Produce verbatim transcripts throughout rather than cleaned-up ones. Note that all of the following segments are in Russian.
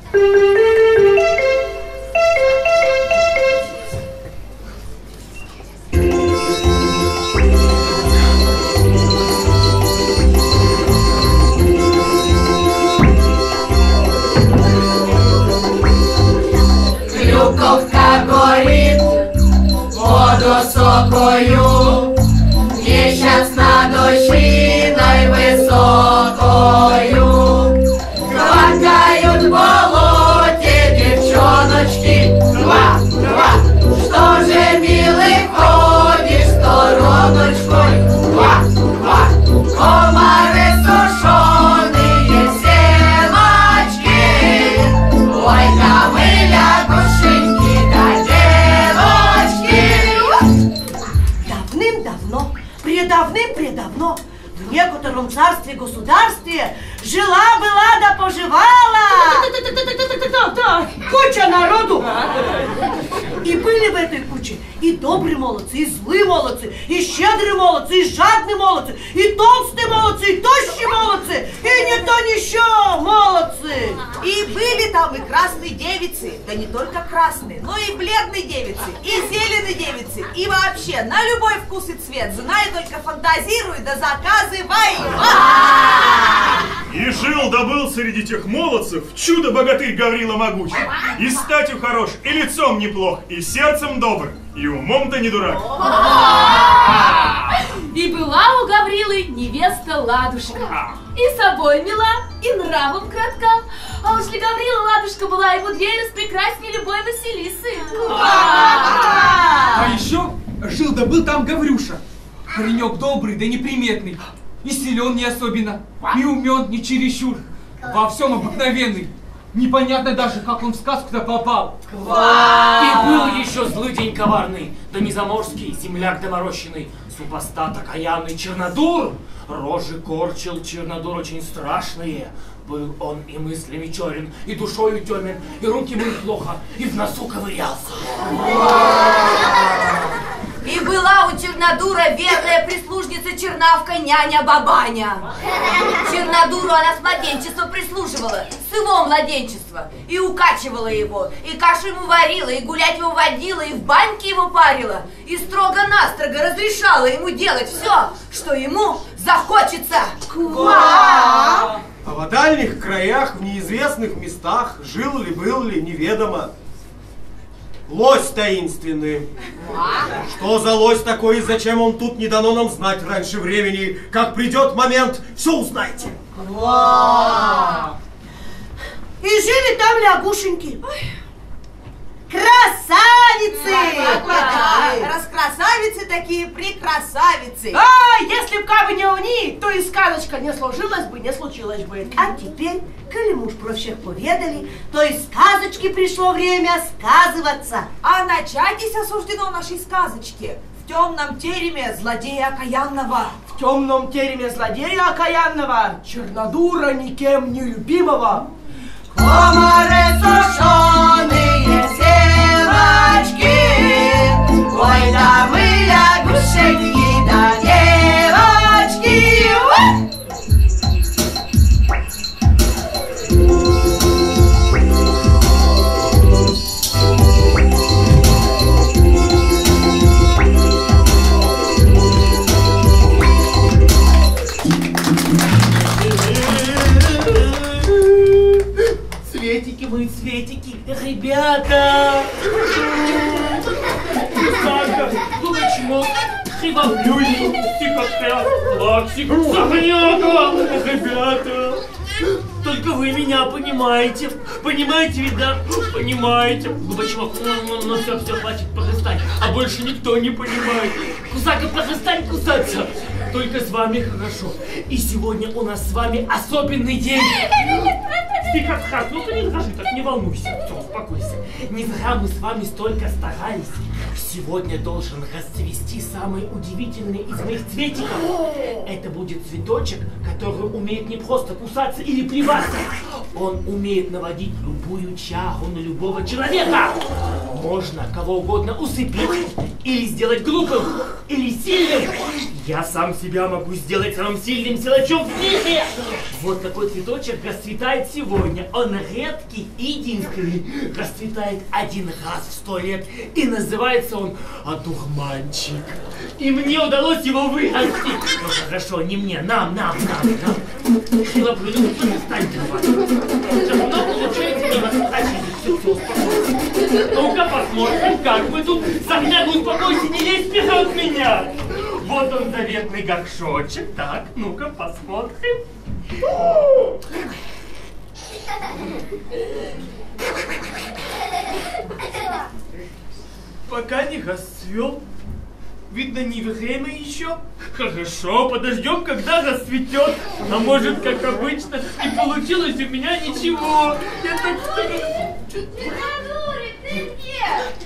Клюковка горит, воду сокою, несчастна дощиной высокою. Квакают в болоте девчоночки, ква, ква. Что же, милый, ходишь стороночкой, ква, ква. Комары сушеные семочки, ой, да мы лягушеньки, да девочки. Давным-давно, предавным-предавно, в некотором царстве-государстве жила-была да поживала куча народу. И были в этой куче и добрые молодцы, и злые молодцы, и щедрые молодцы, и жадные молодцы, и толстые молодцы, и тощие молодцы, и не то ничего молодцы. И были там и красные девицы, да не только красные, но и бледные девицы, и зеленые девицы, и вообще на любой вкус и цвет, знай, только фантазируй да заказывай. И жил да был среди тех молодцев чудо-богатырь Гаврила Могуч. И статью хорош, и лицом неплох, и сердцем добр, и умом-то не дурак. И была у Гаврилы невеста Ладушка. И собой мила, и нравом кратка. А уж ли Гаврила Ладушка была ему дверь распрекрасней любой Василисы. А еще жил да был там Гаврюша. Паренек добрый да неприметный. И силен не особенно, и умен не чересчур. Во всем обыкновенный. Непонятно даже, как он в сказку-то попал. И был еще злый день коварный, да незаморский, земляк доморощенный, супостат окаянный Чернодур. Рожи корчил Чернодур очень страшные. Был он и мыслями черен, и душою темен, и руки мыл плохо, и в носу ковырялся. И была у Чернодура верная прислужница чернавка няня Бабаня. Чернодуру она с младенчества прислуживала, с его младенчества, и укачивала его, и кашу ему варила, и гулять его водила, и в баньке его парила, и строго-настрого разрешала ему делать все, что ему захочется. А в дальних краях, в неизвестных местах, жил ли, был ли, неведомо. Лось таинственный. Что за лось такой и зачем он тут, не дано нам знать раньше времени. Как придет момент, все узнаете. И жили там лягушеньки. Красавицы! Раскрасавицы такие, прекрасавицы. А, если б кабы не они, то и сказочка не сложилась бы, не случилось бы. А теперь, коли мы уж про всех поведали, то и сказочки пришло время сказываться. А начайтесь осуждено нашей сказочке. В темном тереме злодея окаянного. В темном тереме злодея окаянного, Чернодура никем не любимого. Комары сушеные семочки, ой, да мы лягушеньки, да девочки. Цветики мои, цветики, ребята! Писанка, дурачок, криволюй, стихотвят, плаксик, сахняка, ребята! Только вы меня понимаете, понимаете ведь, да? Понимаете. Губачок, ну, ну, ну все, все, хватит, прохлыстать, а больше никто не понимает. Кусака, прохлыстать, кусаться. Только с вами хорошо. И сегодня у нас с вами особенный день. Стихотхат, ну ты не скажи так, не волнуйся. Все, успокойся. Не зря мы с вами столько старались. Сегодня должен расцвести самый удивительный из моих цветиков. Это будет цветочек, который умеет не просто кусаться или плеваться. Он умеет наводить любую чаху на любого человека. Можно кого угодно усыпить, или сделать глупым, или сильным. Я сам себя могу сделать самым сильным силачом в мире. Вот такой цветочек расцветает сегодня. Он редкий и единственный. Расцветает один раз в сто лет. И называется он одурманчик. И мне удалось его вырастить. Ну хорошо, не мне, нам, нам, нам, нам. Хилоплю, ну кто не станет давать. Но получается не расстачить. Все, все, успокойся. Ну-ка посмотрим, как мы тут. Согняга, успокойся, не лезь вперед меня. Вот он, заветный горшочек. Так, ну-ка посмотрим. Пока не расцвел. Видно, не время еще. Хорошо, подождем, когда расцветет. А может, как обычно, не получилось у меня ничего. Я так... Чернодурик, ты где?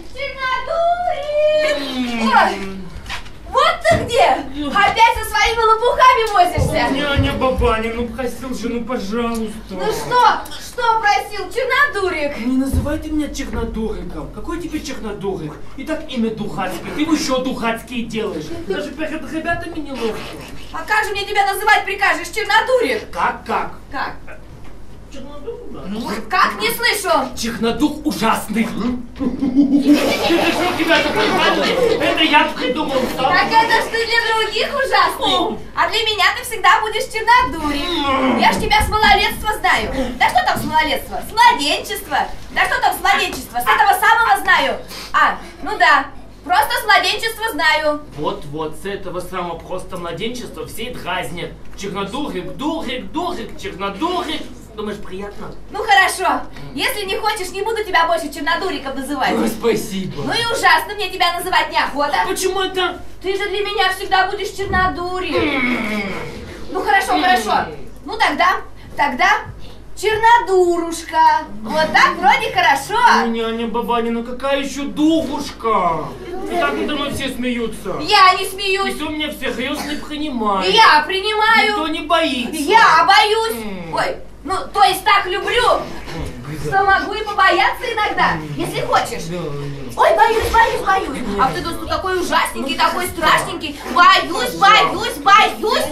Чернодурик! Ой, вот ты где! Опять со своими лопухами возишься! Няня Бабаня, ну просил же, ну пожалуйста. Ну что? Что просил? Чернодурик? Не называй ты меня Чернодуриком. Какой тебе Чернодурик? И так имя духацкое. Ты еще духацкие делаешь. Даже перед ребятами неловко. А как же мне тебя называть прикажешь, Чернодурик? Как, как? Как? Чернодур? Как? Не слышу! Чернодур ужасный. Это что тебя понимали? Это я придумал сам. Так это ж ты для других ужасный. А для меня ты всегда будешь Чернодурик. Я ж тебя с малолетства знаю. Да что там с малолетства? С младенчества. Да что там с младенчества? С этого самого знаю. А, ну да. Просто с младенчества знаю. Вот-вот, с этого самого просто младенчества все и дразнят. Чернодурик, дурик, дурик, чернодурик. Думаешь, приятно? Ну хорошо. Если не хочешь, не буду тебя больше Чернодуриком называть. Ой, спасибо. Ну и ужасно мне тебя называть неохота. Почему это? Ты же для меня всегда будешь Чернодурик. Ну хорошо, хорошо. Ну тогда, тогда Чернодурушка. Вот так вроде хорошо. Ну, няня Бабаня, ну какая еще дурушка? И так надо мной все смеются. Я не смеюсь. Все меня всерьез не принимают. Я принимаю. Никто не боится. Я боюсь. Ой, ну то есть так люблю, что могу и побояться иногда, если хочешь. Ой, боюсь, боюсь, боюсь. А ты тут такой ужасненький, такой страшненький. Боюсь, боюсь, боюсь.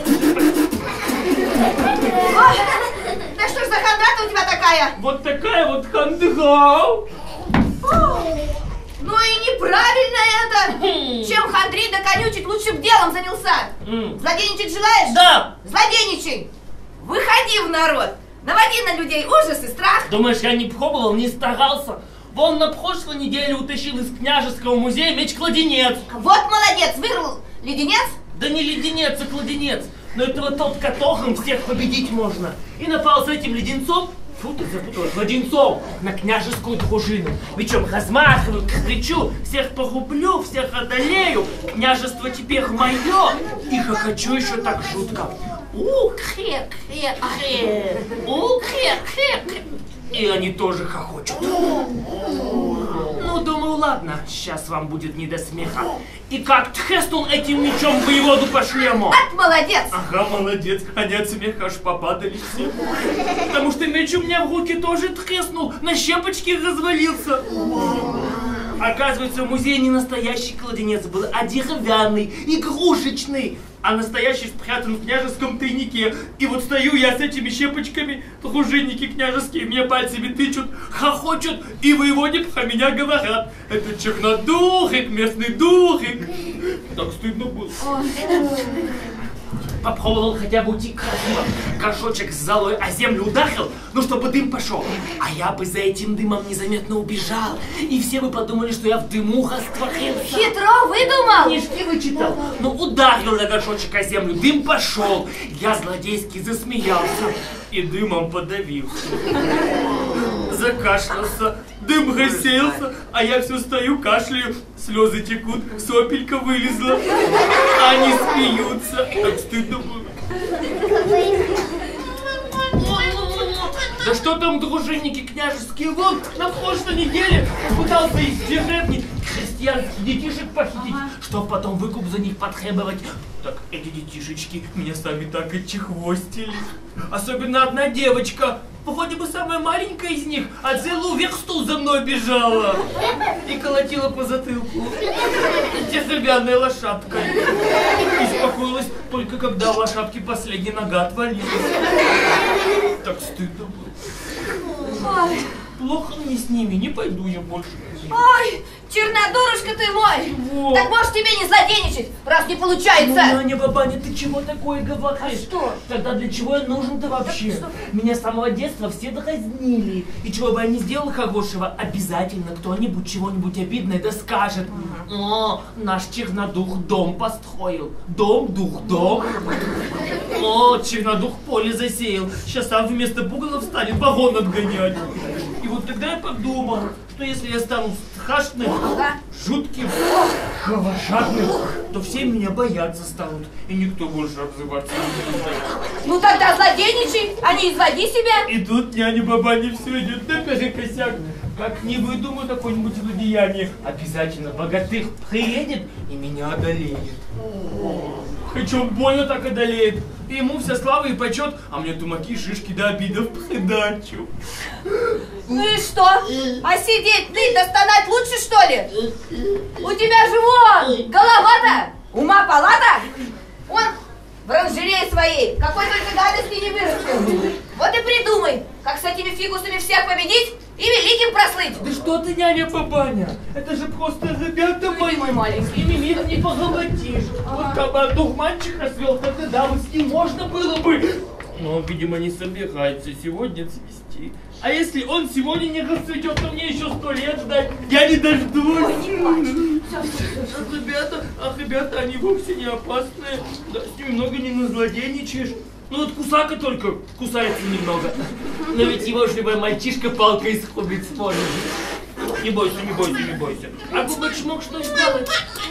Ой, да что ж за хандра-то у тебя такая? Вот такая вот хандра. Ну и неправильно это. Чем хандрить да конючить, лучше б делом занялся. Злодейничать желаешь? Да. Злодейничай. Выходи в народ. Наводи на людей ужас и страх. Думаешь, я не пробовал, не старался? Вон на прошлой неделе утащил из княжеского музея меч-кладенец. Вот молодец, вырвал леденец? Да не леденец, а кладенец. Но это вот тот, которым всех победить можно. И напал с этим леденцом, фу ты запуталась, кладенцом, на княжескую дружину. Причем размахиваю, кричу, всех порублю, всех одолею. Княжество теперь мое. И хохочу еще так жутко. Ух, хе, хе, хе. Ух, хе, хе, хе. И они тоже хохочут. Ну, думаю, ладно, сейчас вам будет не до смеха. И как треснул этим мечом воеводу по шлему. От молодец. Ага, молодец. Они от смеха аж попадали все. Потому что меч у меня в руки тоже треснул, на щепочки развалился. Оказывается, в музее не настоящий кладенец был, а деревянный, игрушечный. А настоящий спрятан в княжеском тайнике. И вот стою я с этими щепочками, дружинники княжеские мне пальцами тычут, хохочут, и воеводе про меня говорят. Это чернодурик, местный дурик. Так стыдно было. Попробовал хотя бы уйти красиво. Горшочек с золой о землю ударил, ну чтобы дым пошел. А я бы за этим дымом незаметно убежал. И все бы подумали, что я в дыму растворился. Хитро выдумал. Книжки вычитал. Ну ударил я горшочек о землю, дым пошел. Я злодейски засмеялся и дымом подавился. Закашлялся, дым рассеялся, а я все стою, кашляю, слезы текут, сопелька вылезла, а они смеются. Так стыдно было. Да что там дружинники княжеские, вон на прошлой неделе пытался из деревни крестьянских детишек похитить, чтоб потом выкуп за них потребовать. Так эти детишечки меня сами так и чехвостили. Особенно одна девочка. Походу бы самая маленькая из них, а целую версту за мной бежала. И колотила по затылку. Деревянной лошадкой. Успокоилась только когда у лошадки последняя нога отвалилась. Так стыдно было. Ой. Плохо мне с ними, не пойду я больше. Ой, чернодурушка ты мой! Чего? Так можешь тебе не злодейничать, раз не получается! Ну, Наня, бабаня, ты чего такое говоришь? А что? Тогда для чего я нужен-то вообще? что? Меня с самого детства все дразнили. И чего бы я ни сделал хорошего, обязательно кто-нибудь чего-нибудь обидное да скажет. О, наш чернодух дом построил. Дом, дух, дом. О, чернодух поле засеял. Сейчас сам вместо пугала встанет вагон отгонять. И вот тогда я подумал, что если я стану страшным, Ага. жутким, кровожадным, то все меня бояться станут, и никто больше обзываться не будет. Ну тогда злодейничай, а не изводи себя! И тут няня бабаня все идет наперекосяк. Как не выдумаю какое-нибудь злодеяние, обязательно богатырь приедет и меня одолеет. Причем больно так одолеет. И ему вся слава и почет, а мне тумаки, шишки да обидов придачу. Ну и что? А сидеть, ныть, да стонать лучше, что ли? У тебя же вон голова-то, ума палата. Он в оранжерее своей какой только гадости не вырастил. Вот и придумай, как с этими фигусами всех победить и великим прослыть. Да что ты, няня бабаня? Это же просто ребята мои. Мой маленький. С ними мир не поговоришь. Вот как бы духманчика свел, тогда да, вот с ним можно было бы. Но он, видимо, не собирается сегодня цвести. А если он сегодня не расцветет, то мне еще сто лет ждать. Я не дождусь. Ой, не плачь. Все, все, все, все. Ах, ребята, ах, ребята, они вовсе не опасные. Да, с ними много не назлодейничаешь. Ну вот кусака только кусается немного. Но ведь его ж любой мальчишка палкой схубит сможет. Не бойся, не бойся, не бойся. А Бубочмок что сделает?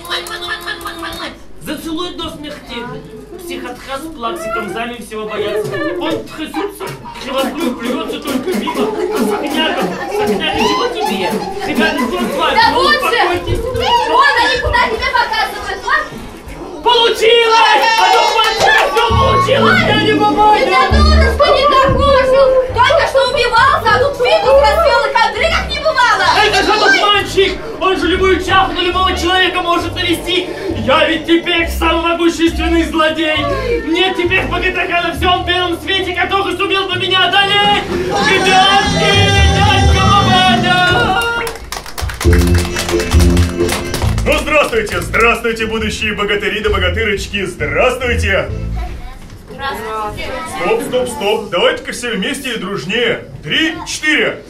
Зацелует до смерти. Психотхаз с плаксиком в зале всего боятся. Он трясется, кривозглюк плюется только мимо. А Сахняга, Сахняга, чего тебе? Ребята, кто с вами? Да Ну, вот же! успокойтесь. Вон они куда тебе показывают, вот! Получилось! А то мальчик все получилось! Я не бабаня! Да дурочка не докушал! Только что убивался, а тут фигус расцвел и ходры как не бывало! Это же тот мальчик! Он же любую чаху на любого человека может навести! Я ведь теперь самый могущественный злодей! Мне теперь богатыря на всем белом свете, который сумел бы меня одолеть! Ребятки! Дядька бабаня! Ну, здравствуйте, здравствуйте, будущие богатыри да богатырочки, здравствуйте! Здравствуйте. Стоп, стоп, стоп, давайте-ка все вместе и дружнее. Три, четыре.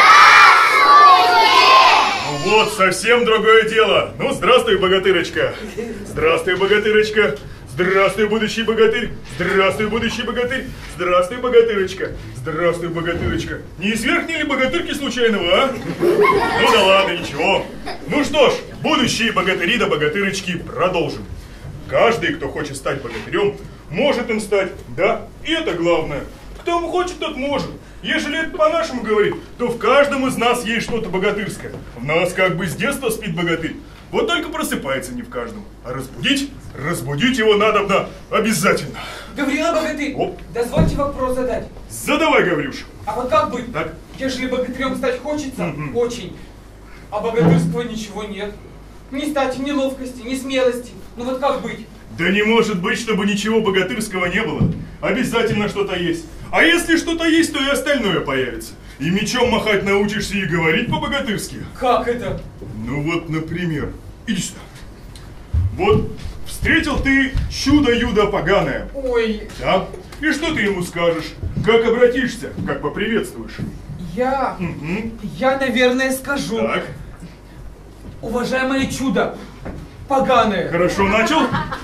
Ну вот, совсем другое дело. Ну, здравствуй, богатырочка. Здравствуй, богатырочка. Здравствуй, будущий богатырь. Здравствуй, будущий богатырь. Здравствуй, богатырочка. Здравствуй, богатырочка. Не из верхней ли богатырки случайного, а? Ну да ладно, ничего. Ну что ж, будущие богатыри да богатырочки, продолжим. Каждый, кто хочет стать богатырем, может им стать, да, и это главное. Кто хочет, тот может. Ежели это по-нашему говорить, то в каждом из нас есть что-то богатырское. В нас как бы с детства спит богатырь. Вот только просыпается не в каждом. А разбудить, разбудить его надо обязательно. Гаврила Богатырь, Оп. дозвольте вопрос задать. Задавай, Гаврюша. А вот как быть? Так. Ежели богатырем стать хочется, Мгм. очень, а богатырского ничего нет. Ни стати, ни ловкости, ни смелости. Ну вот как быть? Да не может быть, чтобы ничего богатырского не было. Обязательно что-то есть. А если что-то есть, то и остальное появится. И мечом махать научишься и говорить по-богатырски. Как это? Ну вот, например, иди сюда. Вот встретил ты чудо-юдо поганое. Ой, Да? И что ты ему скажешь? Как обратишься? Как поприветствуешь? я... Угу. Я, наверное, скажу. Так, Уважаемое чудо, поганое, хорошо начал?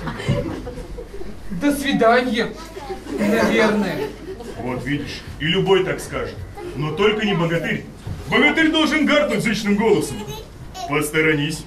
до свидания, наверное. Вот видишь, и любой так скажет. Но только не богатырь. Богатырь должен гаркнуть зычным голосом. Посторонись.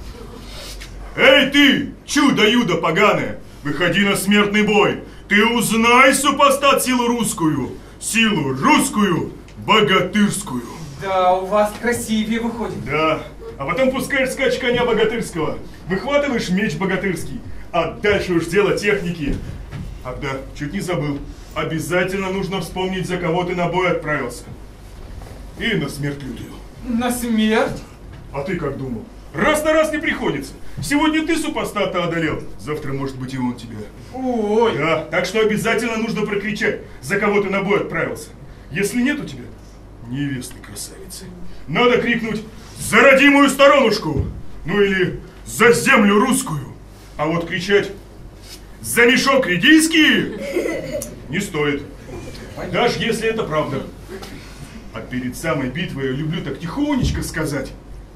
Эй ты, чудо-юдо поганое, выходи на смертный бой. Ты узнай, супостат, силу русскую. Силу русскую, богатырскую. Да, у вас красивее выходит. Да, а потом пускаешь скач коня богатырского. Выхватываешь меч богатырский. А дальше уж дело техники. Ах да, чуть не забыл. обязательно нужно вспомнить, за кого ты на бой отправился. И на смерть лютую. На смерть? А ты как думал? Раз на раз не приходится. Сегодня ты супостата одолел, завтра, может быть, и он тебя. Ой. Да, так что обязательно нужно прокричать, за кого ты на бой отправился. Если нет у тебя невесты красавицы, надо крикнуть «За родимую сторонушку!» Ну или «За землю русскую!» А вот кричать «За мешок редийский!» не стоит. Даже если это правда. А перед самой битвой я люблю так тихонечко сказать.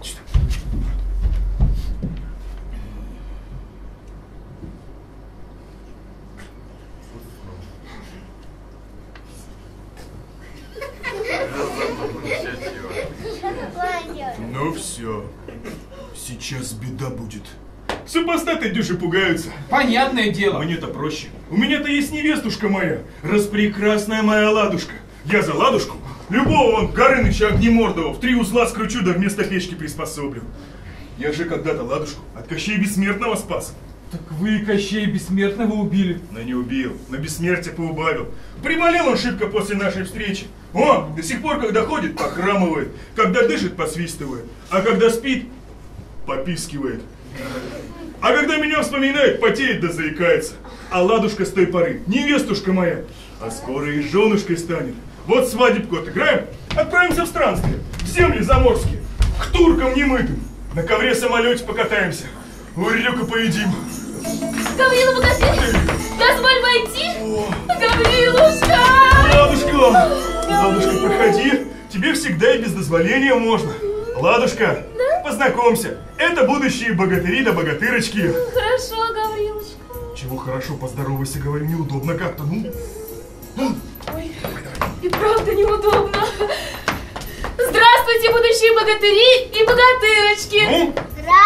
Ну все, сейчас беда будет. Супостаты дюжи пугаются. Понятное дело. Мне-то проще. У меня-то есть невестушка моя, распрекрасная моя ладушка. Я за ладушку любого вон Горыныча Огнемордова в три узла скручу, да вместо печки приспособлю. Я же когда-то ладушку от Кощея Бессмертного спас. Так вы Кощея Бессмертного убили. Но не убил, на бессмертие поубавил. Приболел он шибко после нашей встречи. Он до сих пор, когда ходит, похрамывает, когда дышит, посвистывает, а когда спит, попискивает. А когда меня вспоминает, потеет да заикается. А ладушка с той поры, невестушка моя, а скоро и женушкой станет. Вот свадебку отыграем, отправимся в странствие, в земли заморские, к туркам немытым. На ковре-самолете покатаемся, урюка поедим. Гаврила Богатырь, дозволь войти? Гаврилушка! Ладушка, Ладушка, проходи, тебе всегда и без дозволения можно. Ладушка, да? Познакомься, это будущие богатыри да богатырочки. Хорошо, Гаврилушка. Чего хорошо, поздоровайся, говорю, неудобно как-то, ну. Ой, и правда неудобно. Здравствуйте, будущие богатыри и богатырочки. Ну?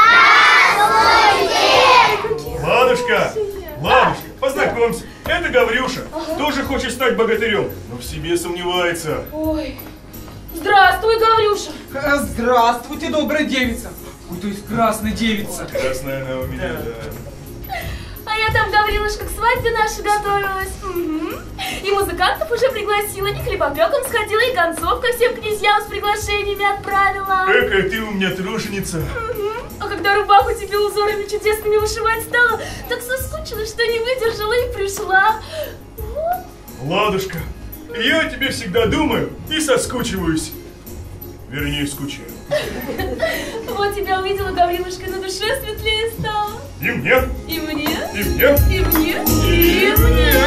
Здравствуйте! Ладушка, Ладушка, познакомься, это Гаврюша, ага. Тоже хочет стать богатырем, но в себе сомневается. Ой, здравствуй, Гаврюша. Здравствуйте, добрая девица. Ой, то есть красная девица. Красная она у меня, да. А я там, Гаврилушка, к свадьбе нашей готовилась. Угу. И музыкантов уже пригласила, и хлебопеком сходила, и концовка всем князьям с приглашениями отправила. Какая ты у меня труженица. Угу. А когда рубаху тебе узорами чудесными вышивать стала, так соскучилась, что не выдержала и пришла. Вот. Ладушка, я о тебе всегда думаю и соскучиваюсь. Вернее, скучаю. Вот тебя увидела, Гаврилушка, на душе светлее стало. И мне. И мне. И мне. И мне. И мне.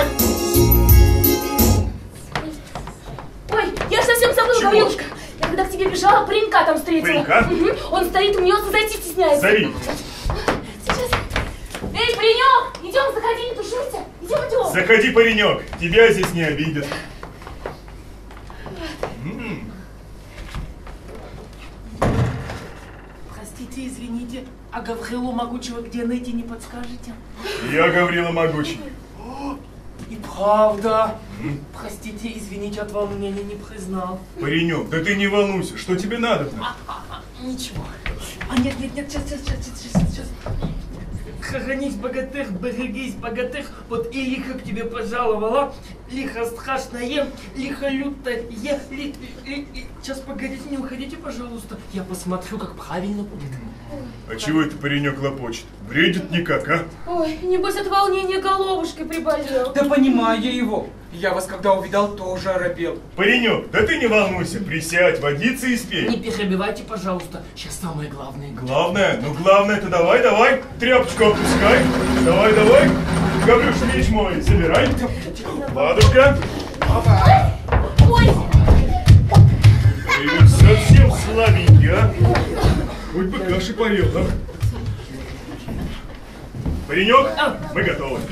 Ой, я совсем забыла, Гаврилушка. Я когда к тебе бежала, паренька там встретила. Паренька? Угу. Он стоит, умнется, зайти стесняется. Зови. Сейчас. Эй, паренек, идем, заходи, не тушуйся. Идем, идем. Заходи, паренек, тебя здесь не обидят. Простите, извините, а Гаврилу Могучего где найти, не подскажете? Я Гаврила Могучий. И правда. Простите, извините, от волнения не признал. Паренек, да ты не волнуйся, что тебе надо? А, а, а, ничего. А нет, нет, нет, сейчас, сейчас, сейчас, сейчас, сейчас. Хранись, богатырь, берегись, богатырь, вот и лихо к тебе пожаловала, лихо страшное, лихо лютое, ли, ли, ли, ли. Сейчас, погодите, не уходите, пожалуйста, я посмотрю, как правильно будет. А чего это паренек лопочет? Бредит никак, а? Ой, небось от волнения головушкой приболел. Да понимаю я его. Я вас когда увидал, тоже оробел. Паренек, да ты не волнуйся, присядь, водиться и спей. Не перебивайте, пожалуйста, сейчас самое главное. Главное? Ну главное-то давай, давай, тряпочку опускай. Давай, давай. Гаврюш, меч мой, забирай. Ладушка. Ой. Ты совсем слабенький, а? Хоть бы каши поел, а? Паренек, мы готовы.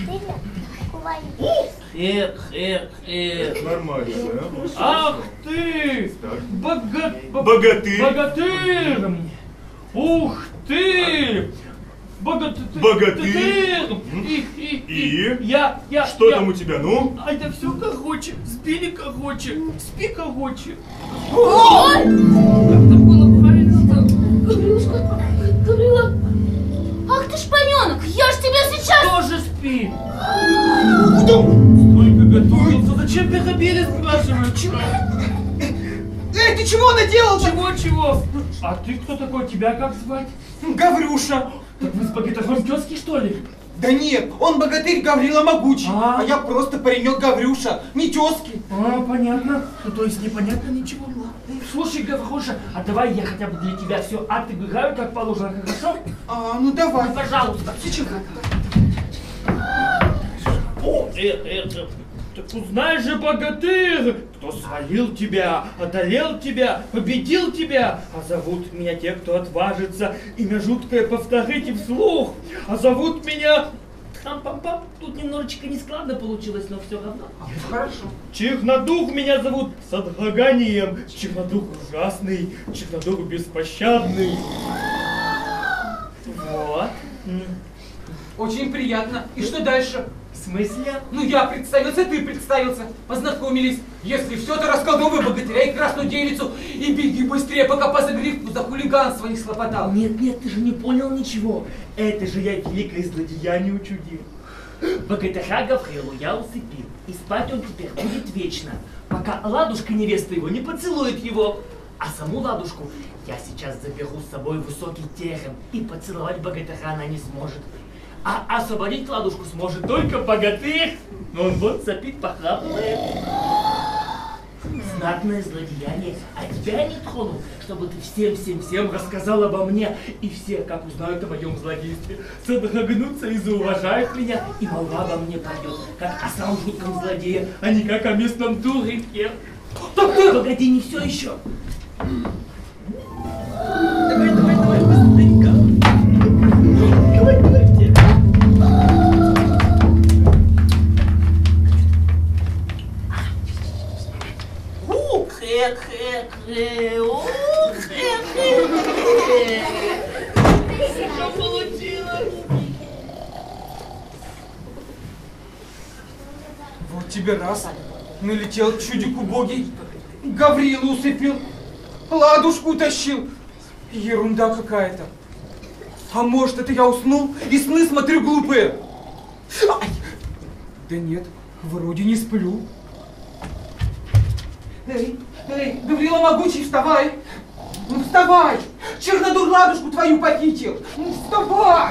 Эх, эх, эх. Нормально, да? Ах ты! Бога... Богатырь. Богатырь! Ух ты! Богатырь! Богатырь. И, и, И? Я, я, Что я... там у тебя, ну? А это все короче. Сбили короче. Спи короче. Ой! Как там было правильно? Гаврилушка, Гаврила. Ах ты шпаненок, я ж тебя сейчас... Тоже спи. Столько готовился, Зачем ты ходили, спрашиваю? Чего? Эй, ты чего наделал? Чего-чего? А ты кто такой? Тебя как звать? Гаврюша. Так вы с богатырем тезки, что ли? Да нет, он богатырь Гаврила Могучий, А. а я просто паренек Гаврюша, не тезки. А, понятно. Ну, то есть непонятно ничего. Слушай, Гавруша, а давай я хотя бы для тебя все отыграю, как положено, хорошо? А, ну давай. Ну, пожалуйста. Сейчас. О, это, это. Так узнаешь же, богатырь, кто свалил тебя, одолел тебя, победил тебя. А зовут меня те, кто отважится, имя жуткое повторите вслух. А зовут меня... Там-пам-пам, тут немножечко нескладно получилось, но все равно. Хорошо. Чернодух меня зовут с содроганием. Чернодух ужасный, Чернодух беспощадный. Вот. Очень приятно. И что дальше? В смысле? Ну я представился, ты представился. Познакомились. Если все, то расколдовывай богатыря и красную девицу. И беги быстрее, пока по загривку за хулиганство не схлопотал. Нет, нет, ты же не понял ничего. Это же я великое злодеяние учудил. Богатыря Гаврилу я усыпил. И спать он теперь будет вечно, пока ладушка невеста его не поцелует его. А саму ладушку я сейчас заберу с собой в высокий терем. И поцеловать богатыря она не сможет. А освободить ладушку сможет только богатырь. Но он вот сопит, похрапывает. Знатное злодеяние. А тебя я не трону, чтобы ты всем-всем-всем рассказал обо мне. И все, как узнают о моем злодействе, содрогнутся и зауважают меня. И молва обо мне пойдет, как о самом жутком злодее, а не как о местном турике. Так ты, погоди, не все еще. Давай, давай, давай, быстренько. Давай, давай. Хе-хе-хе, ух, хе-хе-хе. Что получилось? Вот тебе раз. Налетел чудик убогий. Гаврилу усыпил. Ладушку утащил. Ерунда какая-то. А может, это я уснул и сны смотрю глупые? Ай! Да нет, вроде не сплю. Эй, эй, Гаврила Могучий, вставай! Ну вставай! Чернодур ладушку твою похитил! Ну вставай!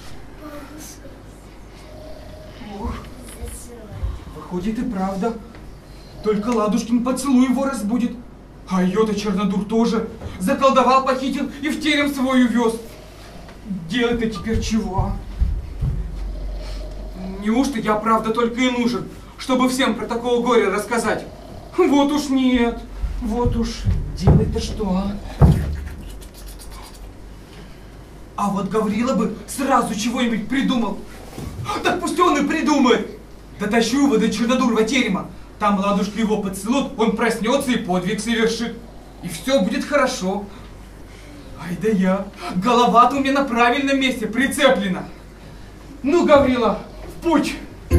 Ох, выходит и правда. Только ладушкин поцелуй его разбудит. А ее-то Чернодур тоже заколдовал, похитил и в терем свой увез. Делать-то теперь чего? Неужто я правда только и нужен, чтобы всем про такого горя рассказать? Вот уж нет, вот уж делать-то что? А вот Гаврила бы сразу чего-нибудь придумал. Так пусть он и придумает. Дотащу его до Чернодурова терема. Там ладушка его поцелует, он проснется и подвиг совершит. И все будет хорошо. Ай да я, голова-то у меня на правильном месте прицеплена. Ну, Гаврила, в путь!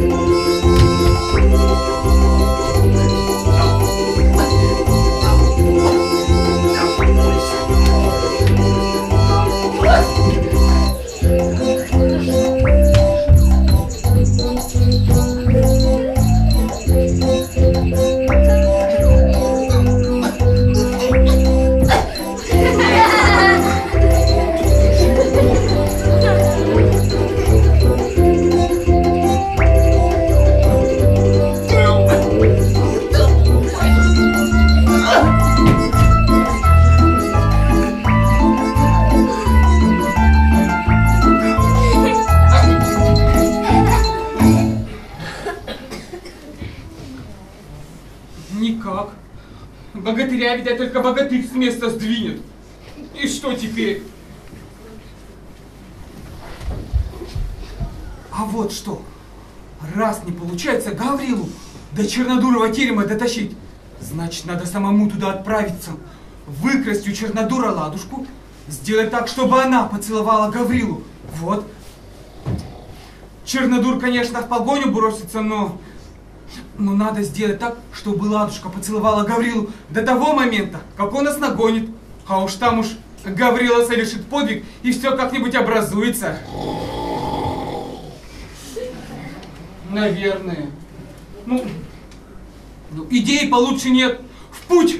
Никак. Богатыря, видать, только богатырь с места сдвинет. И что теперь? А вот что. Раз не получается Гаврилу до Чернодурова терема дотащить, значит, надо самому туда отправиться, выкрасть у Чернодура ладушку, сделать так, чтобы она поцеловала Гаврилу. Вот. Чернодур, конечно, в погоню бросится, но... Но надо сделать так, чтобы ладушка поцеловала Гаврилу до того момента, как он нас нагонит. А уж там уж Гаврила совершит подвиг, и все как-нибудь образуется. Наверное. Ну, Ну, идей получше нет. В путь!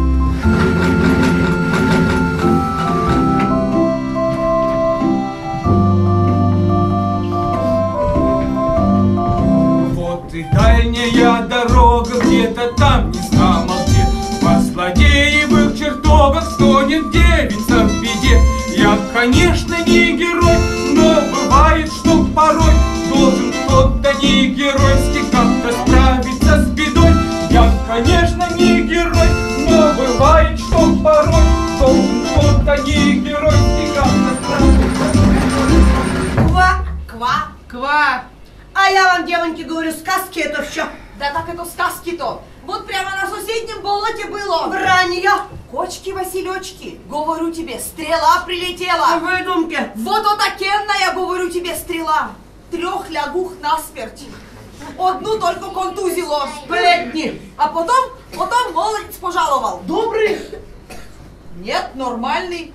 Вот и дальняя дорога, где-то там, не знамо где. По злодеевых чертогах стонет девица в беде. Я, конечно, не герой, но бывает, что порой должен кто-то не геройски как-то справиться с бедой. Я, конечно, не герой, но бывает, что порой должен кто-то не геройски как-то справиться с бедой. Ква, ква, ква. А я вам, девоньки, говорю, сказки это все. Да так это сказки-то. Вот прямо на соседнем болоте было. Вранье. Кочки-василечки, говорю тебе, стрела прилетела. Выдумки. Вот отакенная, говорю тебе, стрела. Трех лягух насмерть. Одну только контузило. Сплетни. А потом, потом молодец пожаловал. Добрый. Нет, нормальный.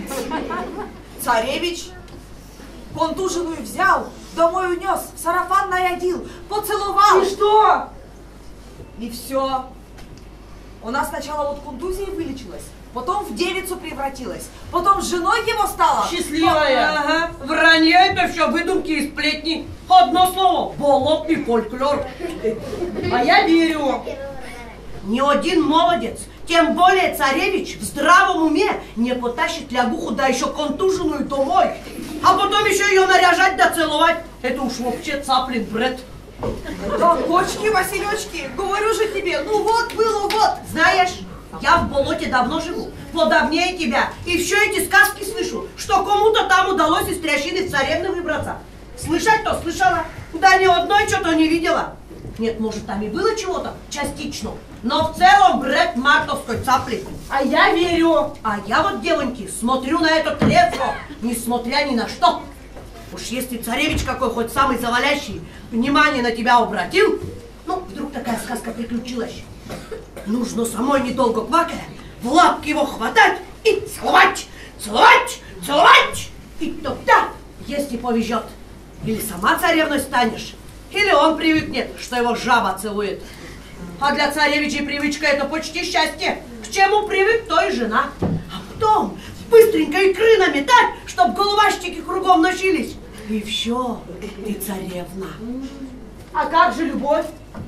Царевич контуженную взял, домой унес, сарафан нарядил, поцеловал. И что? И все. У нас сначала вот контузия вылечилась, потом в девицу превратилась, потом с женой его стала. Счастливая. Ага. Вранье это все, выдумки и сплетни. Одно слово, болотный фольклор. А я верю. Ни один молодец, тем более царевич, в здравом уме не потащит лягуху, да еще контуженную домой. А потом еще ее наряжать да целовать. Это уж вообще цаплин бред. Да, кочки-василечки, говорю же тебе, ну вот было вот. Знаешь, я в болоте давно живу, подавнее тебя, и все эти сказки слышу, что кому-то там удалось из трясины в царевны выбраться. Слышать-то слышала, да ни одной что-то не видела. Нет, может, там и было чего-то, частично, но в целом бред мартовской цапли. А я верю. А я вот, девоньки, смотрю на это трезво, несмотря ни на что. Уж если царевич какой, хоть самый завалящий, внимание на тебя обратил, ну, вдруг такая сказка приключилась. Нужно самой недолго квакая в лапки его хватать и целовать, целовать, целовать. И тогда, если повезет, или сама царевной станешь, или он привыкнет, что его жаба целует. А для царевичей привычка это почти счастье. К чему привык, то и жена. А потом быстренько икры наметать, чтоб головастики кругом носились. И все, ты царевна. А как же любовь?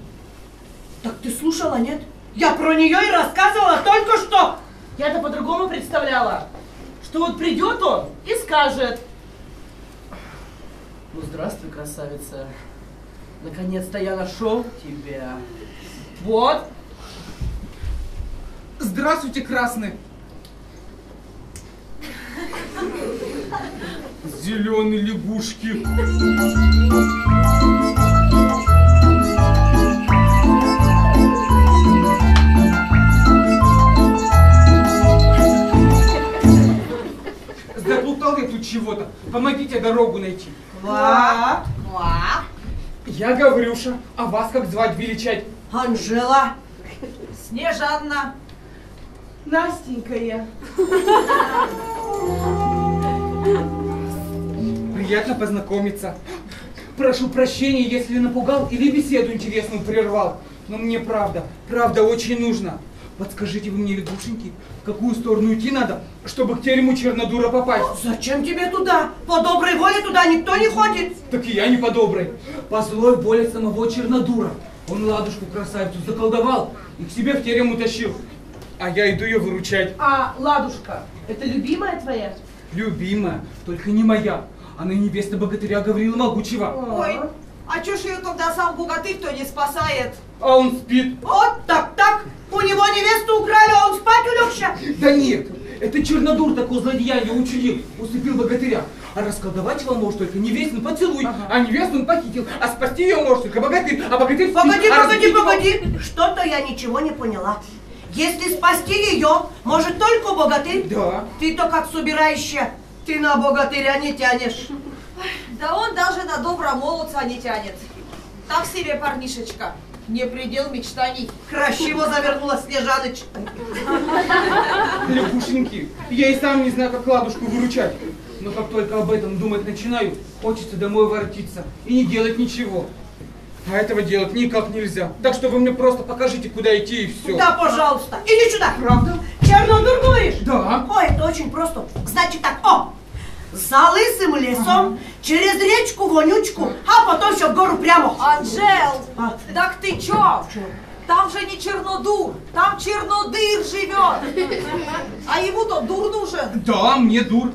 Так ты слушала, нет? Я про нее и рассказывала только что. Я-то по-другому представляла, что вот придет он и скажет: ну, здравствуй, красавица. Наконец-то я нашел тебя. вот. Здравствуйте, красный. Зеленые лягушки. Заплутал я тут чего-то. Помогите дорогу найти. Ква, ква. Я Гаврюша, а вас как звать величать? Анжела. Снежанна. Настенька я. Приятно познакомиться. Прошу прощения, если напугал или беседу интересную прервал. Но мне правда, правда очень нужно. Подскажите вы мне, лягушеньки, в какую сторону идти надо, чтобы к терему Чернодура попасть? Зачем тебе туда? По доброй воле туда никто не ходит. Так и я не по доброй. По злой воле самого Чернодура. Он ладушку красавицу заколдовал и к себе в терем утащил. А я иду ее выручать. А Ладушка, это любимая твоя? Любимая, только не моя. Она невеста богатыря Гаврила Могучего. Ой, а чё ж ее тогда сам богатырь-то не спасает? А он спит. Вот так-так. У него невесту украли, а он спать улегся. Да нет, это Чернодур такого злодеяния учудил, усыпил богатыря. А расколдовать его может только невестину поцелуй, ага. А невесту он похитил, а спасти ее может только богатырь, а богатырь спит. Погоди, а погоди, его... погоди. Что-то я ничего не поняла. Если спасти ее, может только богатырь? Да. Ты-то как собираешься, ты на богатыря не тянешь. Да он даже на доброго молодца не тянет. Так себе парнишечка, не предел мечтаний. Красиво завернула Снежаныч. Лягушеньки, я и сам не знаю, как Ладушку выручать. Но как только об этом думать начинаю, хочется домой воротиться и не делать ничего. А этого делать никак нельзя. Так что вы мне просто покажите, куда идти, и все. Да, пожалуйста. Иди сюда. Правда? Чернодур говоришь? Да. Ой, это очень просто. Значит так, о! За лысым лесом, ага. через речку Вонючку, а потом все в гору прямо. Анжел, а? Так ты чё? Там же не Чернодур, там Чернодыр живет. А ему-то дур нужен. Да, мне дур.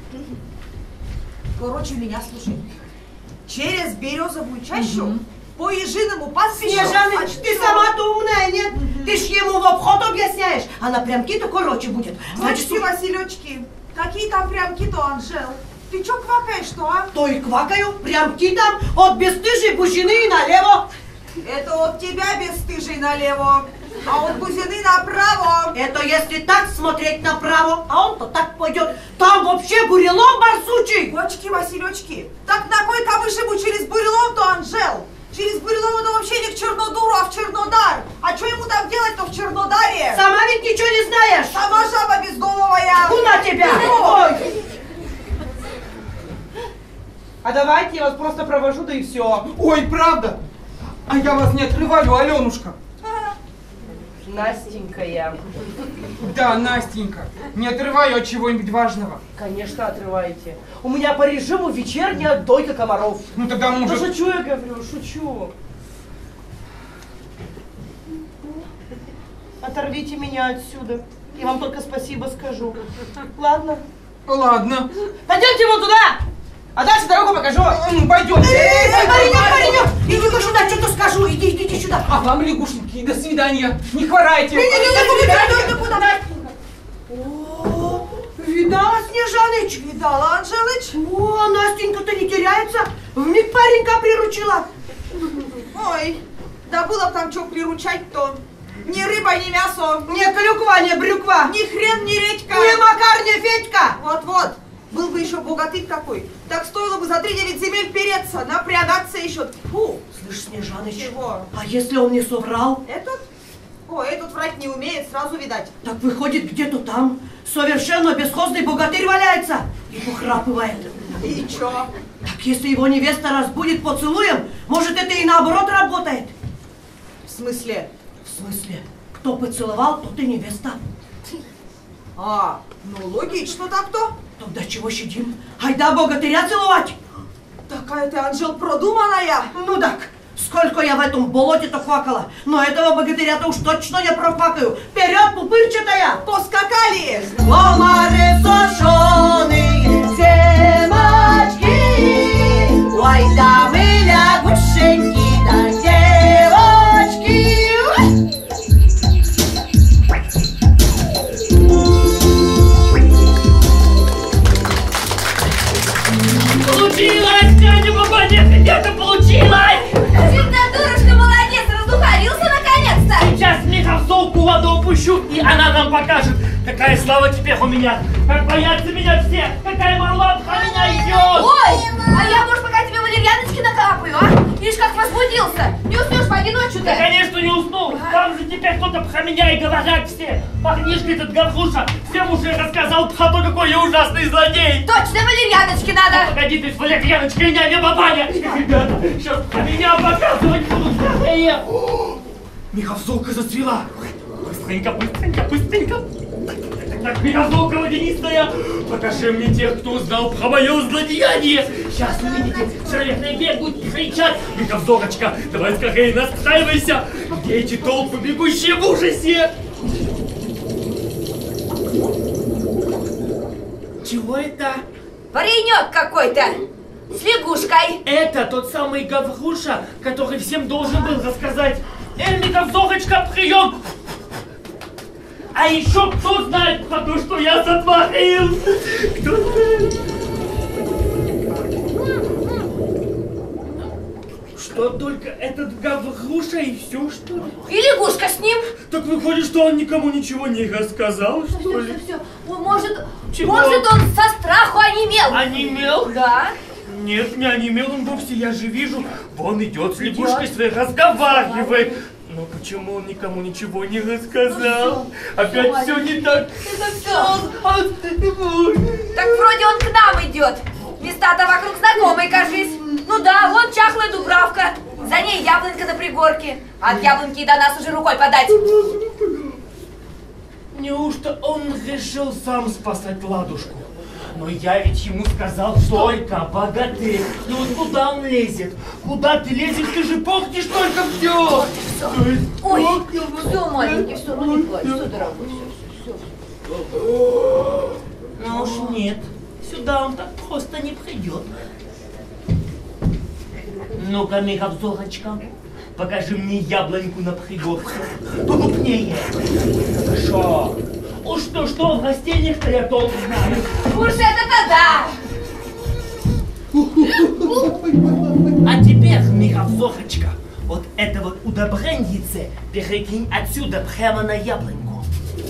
Короче, меня слушай. Через березовую чащу, угу. по ежиному пастбищу. Снежаныч, а ты сама-то умная, нет? Угу. Ты ж ему в обход объясняешь. Она прямки-то короче будет. Значит, Значит Василечки, какие там прямки-то, Анжел? Ты чё квакаешь-то, а? То и квакаю, прямки там, от бесстыжей бузины и налево. Это от тебя бесстыжей налево, а от бузины направо. Это если так смотреть направо, а он-то так пойдет. Там вообще бурелом барсучий. Бочки, Василечки, так на кой камышему через бурелом-то, Анжел? Через бурелом это вообще не к Чернодуру, а в Чернодар. А что ему там делать-то в Чернодаре? Сама ведь ничего не знаешь. Сама жаба безголовая. Куда тебя? Ой. А давайте я вас просто провожу, да и все. Ой, правда? А я вас не отрываю, Аленушка. Настенька я. Да, Настенька. Не отрываю от чего-нибудь важного. Конечно, отрываете. У меня по режиму вечерняя дойка комаров. Ну тогда может... Да шучу я, говорю, шучу. Оторвите меня отсюда. Я вам только спасибо скажу. Ладно? Ладно. Пойдемте вот туда! А дальше дорогу покажу. Ну, пойдем. Эй, эй, паренек, паренек, иди-ка сюда, что-то скажу. Иди, иди, иди сюда. А вам, лягушеньки, до свидания. Не хворайте. Не-не-не, куда? О, видала, Снежаныч? Видала, Анжелыч? О, Настенька-то не теряется. Вмиг паренька приручила. Ой, да было б там что приручать-то. Ни рыба, ни мясо. Ни клюква, ни брюква. Ни хрен, ни редька. Ни Макар, ни Федька. Вот-вот. Был бы еще богатырь такой, так стоило бы за три девять земель переться, напрягаться еще. Фу. Слышь, Снежаныч, чего? А если он не соврал? Этот? О, этот врать не умеет, сразу видать. Так выходит, где-то там совершенно бесхозный богатырь валяется и похрапывает. И чё? Так если его невеста разбудит поцелуем, может, это и наоборот работает. В смысле? В смысле? Кто поцеловал, тот и невеста. А, ну логично так-то. Тогда чего щадим? Айда богатыря целовать! Такая ты, Анжел, продуманная. Ну так, сколько я в этом болоте-то квакала, но этого богатыря-то уж точно не проквакаю. Вперед, пупырчатая! Поскакали! Комары сушеные, семочки, ой, да мы лягушеньки, да девочки. Получилось, няня Бабаня, где-то получилось! Чернодурушка, молодец, раздухарился наконец-то! Сейчас Миховцовку в воду опущу, и она нам покажет, какая слава теперь у меня, как боятся меня все, какая марлатка у меня идет! Ой, а я, может, пока тебе валерьяночки накапаю, а? Видишь, как возбудился, не уснешь по одиночку-то? Да, конечно, не уснул, там же теперь кто-то про меня и говорят все. Парнишка этот Гавруша всем уже рассказал про то, какой я ужасный злодей. Точно, валерьяночки надо! Погоди, ты с валерьяночкой, и няня Бабаня! Ребята, сейчас про меня показывать будут скорее! Миховцовка зацвела! Быстренько, быстренько, быстренько! Так, Миховцовка водянистая! Покажи мне тех, кто узнал про мое злодеяние! Сейчас увидите, человек бегут и кричат! Миховцовочка, давай скорее настраивайся! Где эти толпы, бегущие в ужасе? Чего это? Паренек какой-то! С лягушкой! Это тот самый Гавруша, который всем должен был рассказать. Эй, Миховцовочка, прием! А еще кто знает про то, что я сотворил? Кто знает? Что только этот Гавруша и все, что ли? И лягушка с ним. Так выходит, что он никому ничего не рассказал, что Все, ли? все, все. Ой, может, Чего? может, он со страху онемел? Онемел? Да. Нет, не онемел он вовсе, я же вижу. Вон идет с лягушкой своей, разговаривает. Но почему он никому ничего не рассказал? Ну, Опять все не так. Это все. Так вроде он к нам идет. Места-то вокруг знакомые, кажись. Ну да, вон чахлая дубравка. За ней яблонька на пригорке. От яблоньки до нас уже рукой подать. Неужто он решил сам спасать ладушку? Но я ведь ему сказал только богатырь. Ну вот куда он лезет? Куда ты лезешь? Ты же помнишь только все. Ой, все, маленький, все, ну не плачь, все, дорогой, все, все, все. Ну уж нет, сюда он так просто не придет. Ну-ка, Михавзорочка, покажи мне яблоньку на пригорке. Покупнее. Хорошо. Уж что-что, в растениях-то я толк знаю. Уж это-то да! А теперь, Михавзорочка, вот это вот удобреньице перекинь отсюда прямо на яблоньку.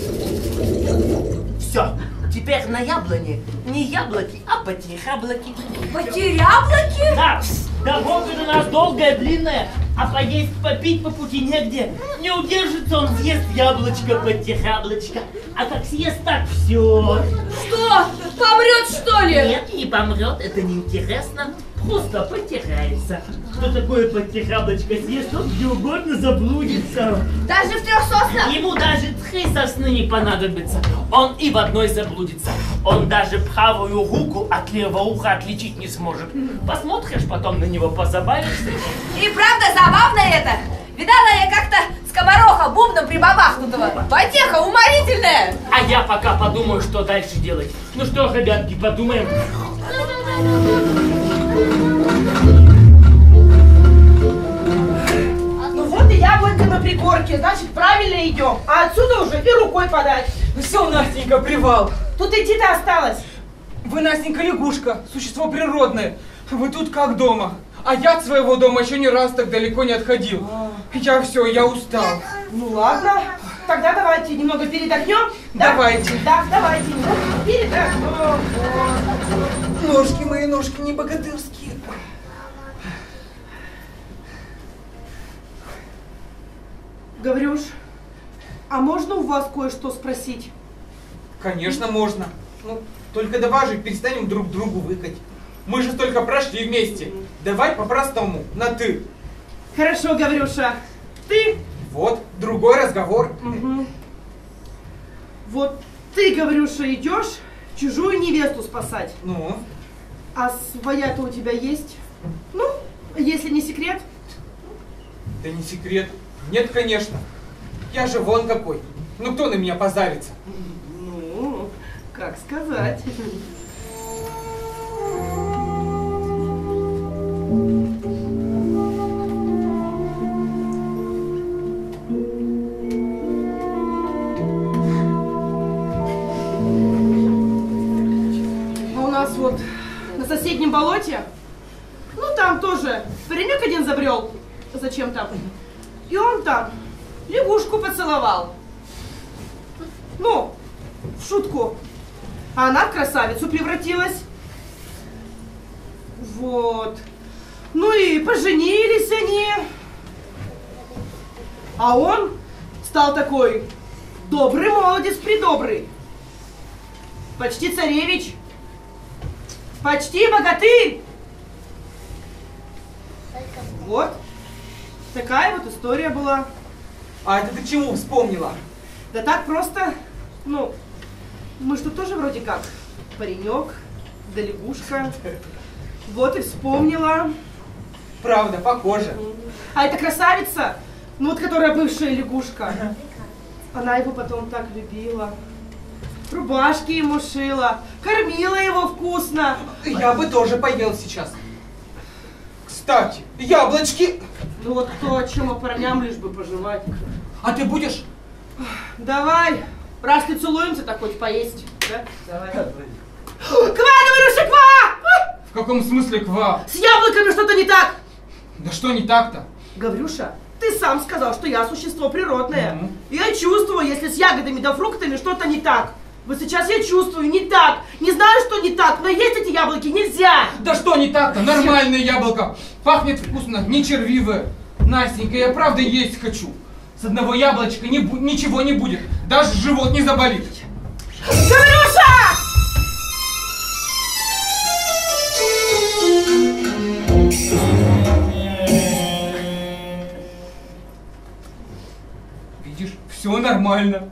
Все. Теперь на яблоне не яблоки, а потеряблоки. Потеряблоки? Да, дорога у нас долгая, длинная, а поесть, попить по пути негде. Не удержится, он съест яблочко, потеряблочко. А как съест, так все. Что? Помрет, что ли? Нет, не помрет, это неинтересно. Просто потеряется. Кто такое потеряблочко съест, он где угодно заблудится. Даже в трех соснах? Ему даже три сосны не понадобится. Он и в одной заблудится. Он даже правую руку от левого уха отличить не сможет. Посмотришь потом на него, позабавишься. И правда забавно это. Видала я как-то скомороха бубном прибабахнутого. Потеха уморительная. А я пока подумаю, что дальше делать. Ну что, ребятки, подумаем. Ну вот и яблонька на пригорке, значит, правильно идем. А отсюда уже и рукой подать. Ну все, Настенька, привал. Тут идти-то осталось. Вы, Настенька, лягушка, существо природное. Вы тут как дома. А я от своего дома еще ни раз так далеко не отходил. Я все, я устал. Ну ладно, тогда давайте немного передохнем. Давайте. Да, давайте немного передохнем. Ножки мои, ножки не богатырские. Гаврюш, а можно у вас кое-что спросить? Конечно, можно. Ну, только давай же перестанем друг другу выкать. Мы же только прошли вместе. Давай по-простому, на «ты». Хорошо, Гаврюша. Ты? Вот, другой разговор. Угу. Вот ты, Гаврюша, идешь чужую невесту спасать. Ну? А своя-то у тебя есть? Ну, если не секрет. Да не секрет. Нет, конечно. Я же вон какой. Ну кто на меня позарится? Ну, как сказать. У нас вот на соседнем болоте, ну там тоже паренек один забрел, зачем там, и он там лягушку поцеловал. Ну, в шутку. А она в красавицу превратилась. Вот. Ну и поженились они. А он стал такой добрый молодец-придобрый. Почти царевич. Почти богатырь. Вот. Такая вот история была. А это ты чему вспомнила? Да так просто, ну, мы что тоже вроде как паренек, да лягушка. Вот и вспомнила. Правда, похоже. А эта красавица, ну вот которая бывшая лягушка, она его потом так любила. Рубашки ему шила, кормила его вкусно. Я бы тоже поел сейчас. Кстати, яблочки. Ну вот кто о чем, о парням лишь бы пожевать. А ты будешь? Давай, раз ты целуемся, так хоть поесть. Да? Давай. Ква, Гаврюша, ква! В каком смысле ква? С яблоками что-то не так. Да что не так-то? Гаврюша, ты сам сказал, что я существо природное. Ну? Я чувствую, если с ягодами да фруктами что-то не так. Вот сейчас я чувствую, не так. Не знаю, что не так, но есть эти яблоки нельзя. Да что не так-то? Нормальное яблоко. Пахнет вкусно, не червивое. Настенька, я правда есть хочу. С одного яблочка не бу- ничего не будет. Даже живот не заболит. Гаврюша! нормально.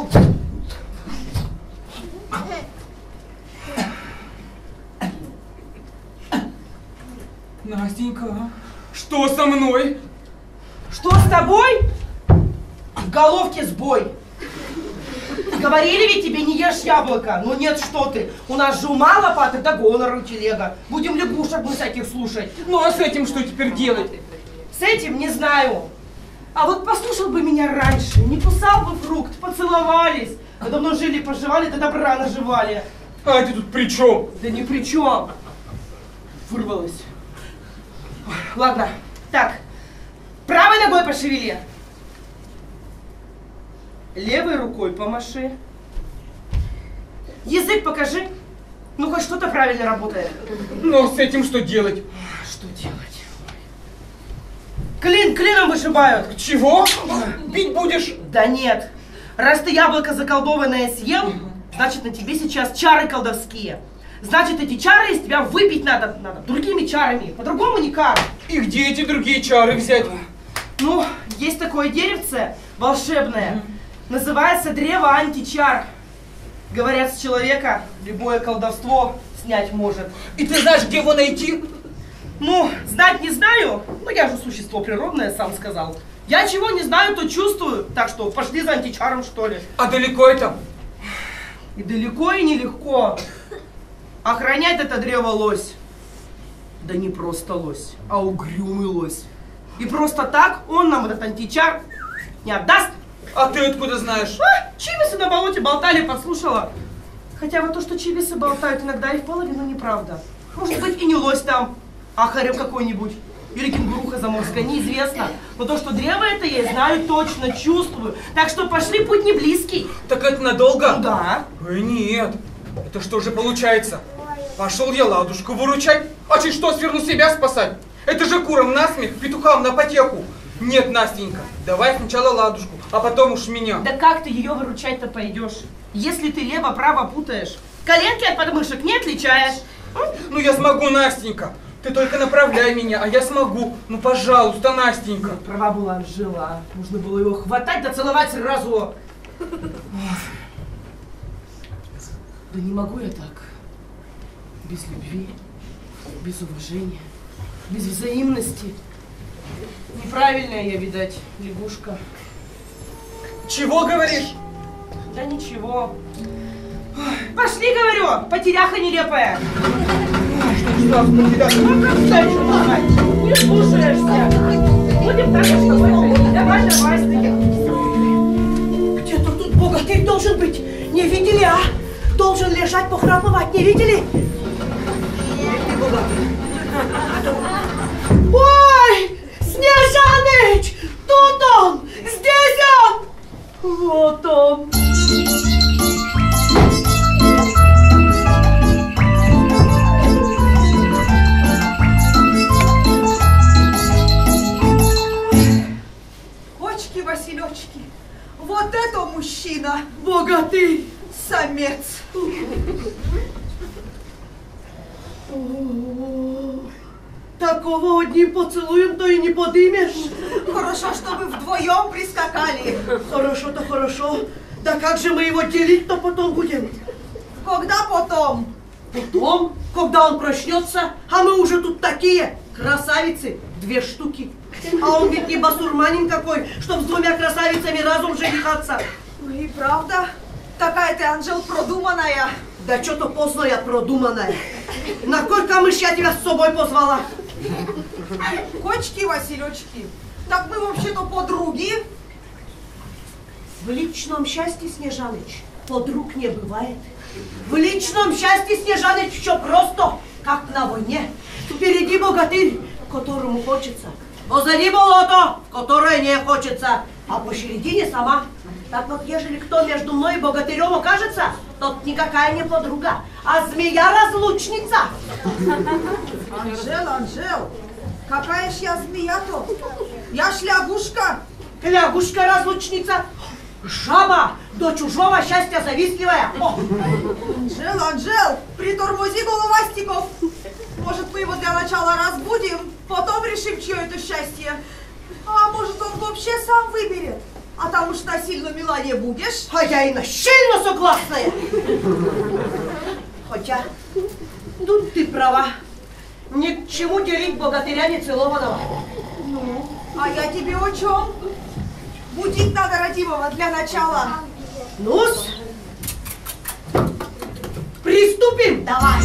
Настенька, что со мной? Что с тобой? В головке сбой. Говорили ведь тебе, не ешь яблоко. Ну нет, что ты. У нас же ума лопаты, да гонору телега. Будем лягушек мы всяких слушать. Ну а с этим что теперь делать? С этим не знаю. А вот послушал бы меня раньше, не кусал бы фрукт, поцеловались. Мы давно жили, поживали, да добра наживали. А ты тут при чем? Да ни при чем. Вырвалась. Ой, ладно, так. Правой ногой пошевели. Левой рукой помаши. Язык покажи. Ну, хоть что-то правильно работает. Ну, с этим что делать? Что делать? Клин клином вышибают. Чего? Бить будешь? Да нет. Раз ты яблоко заколдованное съел, значит, на тебе сейчас чары колдовские. Значит, эти чары из тебя выбить надо, надо другими чарами. По-другому никак. И где эти другие чары взять? Ну, есть такое деревце волшебное. Называется древо античар. Говорят, с человека любое колдовство снять может. И ты знаешь, где его найти? Ну, знать не знаю, но я же существо природное, сам сказал. Я чего не знаю, то чувствую. Так что пошли за античаром, что ли. А далеко это? И далеко, и нелегко. Охранять это древо лось. Да не просто лось, а угрюмый лось. И просто так он нам этот античар не отдаст. А ты откуда знаешь? А, чибисы на болоте болтали, подслушала. Хотя вот то, что чибисы болтают, иногда и в половину неправда. Может быть, и не лось там, а хорек какой-нибудь. Или кенгуруха заморская, неизвестно. Но то, что древо это я знаю точно, чувствую. Так что пошли, путь не близкий. Так это надолго? Ну да. Ой, нет. Это что же получается? Пошел я ладушку выручать, а чуть что сверну себя спасать. Это же курам насмех, петухам на потеху. Нет, Настенька, давай сначала ладушку, а потом уж меня. Да как ты ее выручать-то пойдешь, если ты лево-право путаешь? Коленки от подмышек не отличаешь. Ну я смогу, Настенька. Ты только направляй меня, а я смогу. Ну, пожалуйста, Настенька. Права была Анжела. Нужно было его хватать да целовать сразу. Да не могу я так. Без любви, без уважения, без взаимности. Неправильная я, видать, лягушка. Чего говоришь? Да ничего. Пошли, говорю, потеряха нелепая. Ну, как что еще помогать? Не слушаешься. Будем так с тобой ходить. Давай, давай, стоять. Где-то тут богатырь должен быть. Не видели, а? Должен лежать, похрапывать. Не видели? Ой, Снежаныч! Тут он! Здесь он! Вот он! Василечки, вот это мужчина, Богатырь! самец. О, такого одним поцелуем то и не подымешь. Хорошо, что вы вдвоем прискакали. Хорошо-то хорошо. Да как же мы его делить-то потом будем? Когда потом? Потом, когда он проснется, а мы уже тут такие красавицы, две штуки. А он ведь не басурманин какой, чтоб с двумя красавицами разом женихаться. И правда, такая ты, Анжел, продуманная. Да что-то поздно я продуманная. На кой камыш я тебя с собой позвала? Кочки, Василечки, так мы вообще-то подруги. В личном счастье, Снежаныч, подруг не бывает. В личном счастье, Снежаныч, все просто, как на войне. Впереди богатырь, которому хочется. Позади болото, в которое не хочется. А посередине сама. Так вот, ежели кто между мной и богатырем окажется, тот никакая не подруга, а змея-разлучница. Анжел, Анжел, какая ж я змея-то? Я ж лягушка. Лягушка-разлучница. Жаба, до чужого счастья завистливая. О. Анжел, Анжел, притормози головастиков. Может, мы его для начала разбудим, потом решим, чье это счастье. А может, он вообще сам выберет? потому что сильно мила не будешь. А я и на сильно согласная. Хотя, тут ты права. Ни к чему делить богатыря нецелованного. Ну, а я тебе о чем? Будить надо родимого для начала. Ну-с, приступим. Давай.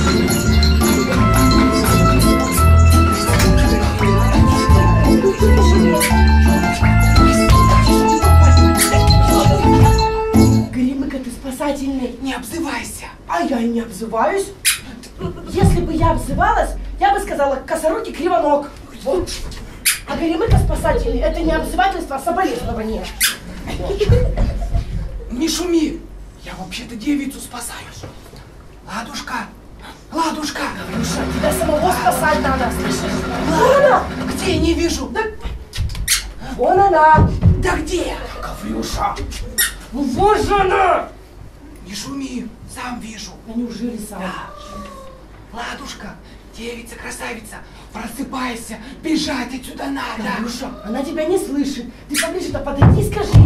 Горемыка, ты спасательный. Не обзывайся. А я и не обзываюсь. Если бы я обзывалась, я бы сказала косорукий кривоног. Вот. А Горемыка спасательный — это не обзывательство, а соболезнование. Не шуми. Я вообще-то девицу спасаю. Ладушка, Ладушка. Гаврюша, тебя самого спасать надо, слышишь? Вон она. Где? Не вижу. Да... Вон она. Да где? Гаврюша. Ну вот же она. Не шуми, сам вижу. Ну неужели сам? Да. Ладушка, девица, красавица, просыпайся, бежать отсюда надо. Гаврюша, она тебя не слышит. Ты поближе-то подойди и скажи.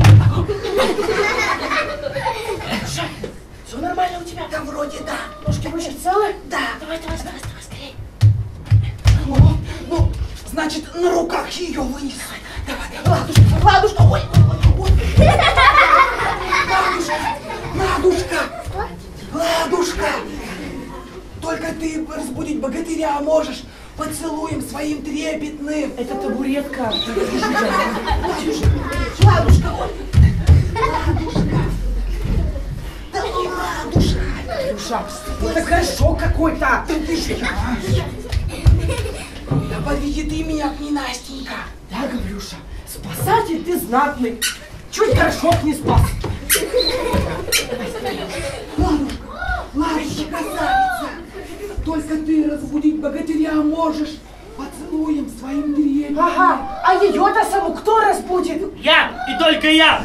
Все нормально у тебя? Да вроде да. Ножки ручки целы? Да. Давай, давай, давай, давай, скорее. Ну, ну, значит, на руках ее вынесу. Давай, давай. Ладушка, Ладушка, ой, ой, ой. Ладушка, Ладушка, Ладушка. Только ты разбудить богатыря можешь поцелуем своим трепетным. Это табуретка. Ладушка, ой. Ладушка. Да ладушка. Гаврюша, это горшок какой-то. Да ты же я. Да подведи ты меня к ней, Настенька. Да, Гаврюша, спасатель ты знатный. Чуть горшок не спас. Ладушка, Ладушка, красавица. Только ты разбудить богатыря можешь поцелуем своим трепетным. Ага, а ее-то саму кто разбудит? Я и только я.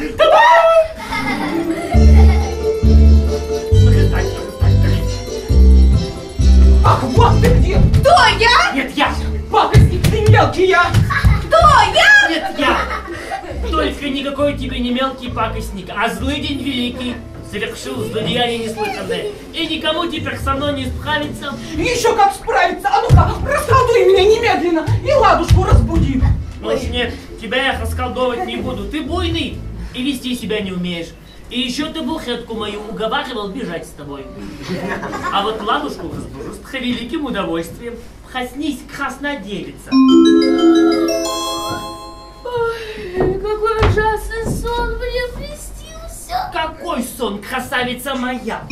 Ах, вот ты где! Кто я? Нет, я. Пакостник, ты мелкий я! Кто я? Нет, я. Только никакой тебе не мелкий пакостник, а злый день великий. Совершил злодеяние неслыханное. И никому теперь со мной не справиться. Еще как справиться! А ну-ка, расколдуй меня немедленно и Ладушку разбуди! Ну уж нет, тебя я расколдовывать не буду. Ты буйный и вести себя не умеешь. И еще ты бухетку мою уговаривал бежать с тобой. А вот Ладушку разбужу с превеликим удовольствием. Проснись, красная девица. Ой, какой ужасный сон мне приснился. Какой сон, красавица моя!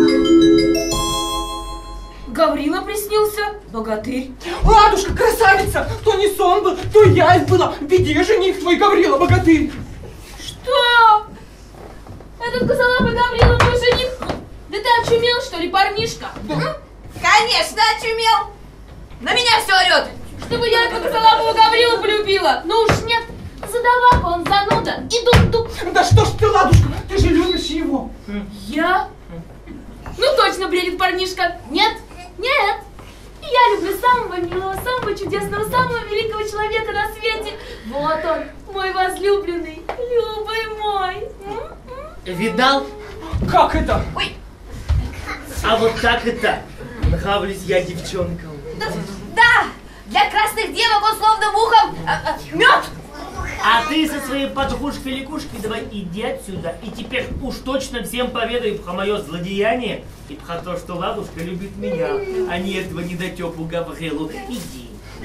Гаврила приснился, богатырь. Ладушка, красавица! То не сон был, то явь была. Веди, жених твой, Гаврила, богатырь! Что? Этот косолапый Гаврила мой жених? Да ты очумел, что ли, парнишка? Да. Конечно, очумел. На меня все орет. Чтобы я этого косолапого Гаврила полюбила. Ну уж нет, задавака он зануда и дуп-дуп. Да что ж ты, Ладушка, ты же любишь его. Я? Ну точно бредит парнишка. Нет, нет. Я люблю самого милого, самого чудесного, самого великого человека на свете. Вот он, мой возлюбленный, любый мой. Видал? Как это? Ой. А вот так и так. Нравлюсь я девчонкам. Да, да, для красных девок он словно мухом а, а, мед. А ты со своей подружкой-лягушкой давай иди отсюда. И теперь уж точно всем поведай про мое злодеяние и про то, что Ладушка любит меня, а не этого недотепу Гаврилу. Иди.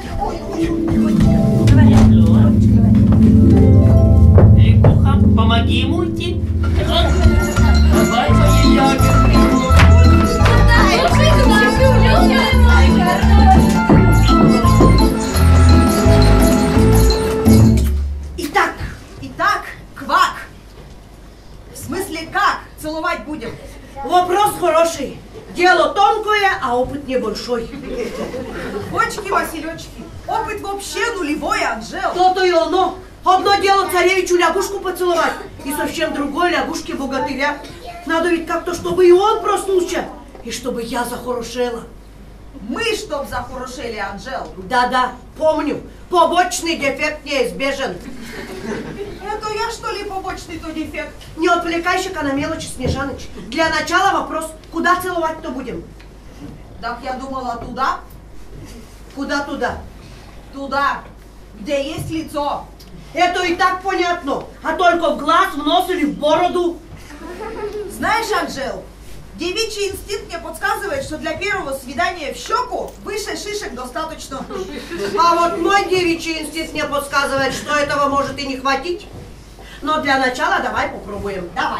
Лягуха, помоги ему уйти. Давай, мои ягодки. Итак, итак, квак. В смысле как целовать будем? Вопрос хороший. Дело тонкое, а опыт небольшой. Бочки, Василечки, опыт вообще нулевой, Анжел. То-то и оно. Одно дело царевичу лягушку поцеловать, и совсем другое лягушке богатыря. Надо ведь как-то, чтобы и он проснулся, и чтобы я захорошела. Мы чтоб захорошели, Анжел. Да-да, помню, побочный дефект неизбежен. Это то я, что ли, побочный то дефект? Не отвлекайся-ка на мелочи, Снежаныч. Для начала вопрос, куда целовать-то будем? Так я думала, туда. Куда туда? Туда, где есть лицо. Это и так понятно. А только в глаз, в нос или в бороду? Знаешь, Анжел, девичий инстинкт мне подсказывает, что для первого свидания в щеку выше шишек достаточно. А вот мой девичий инстинкт мне подсказывает, что этого может и не хватить. Но для начала давай попробуем. Давай.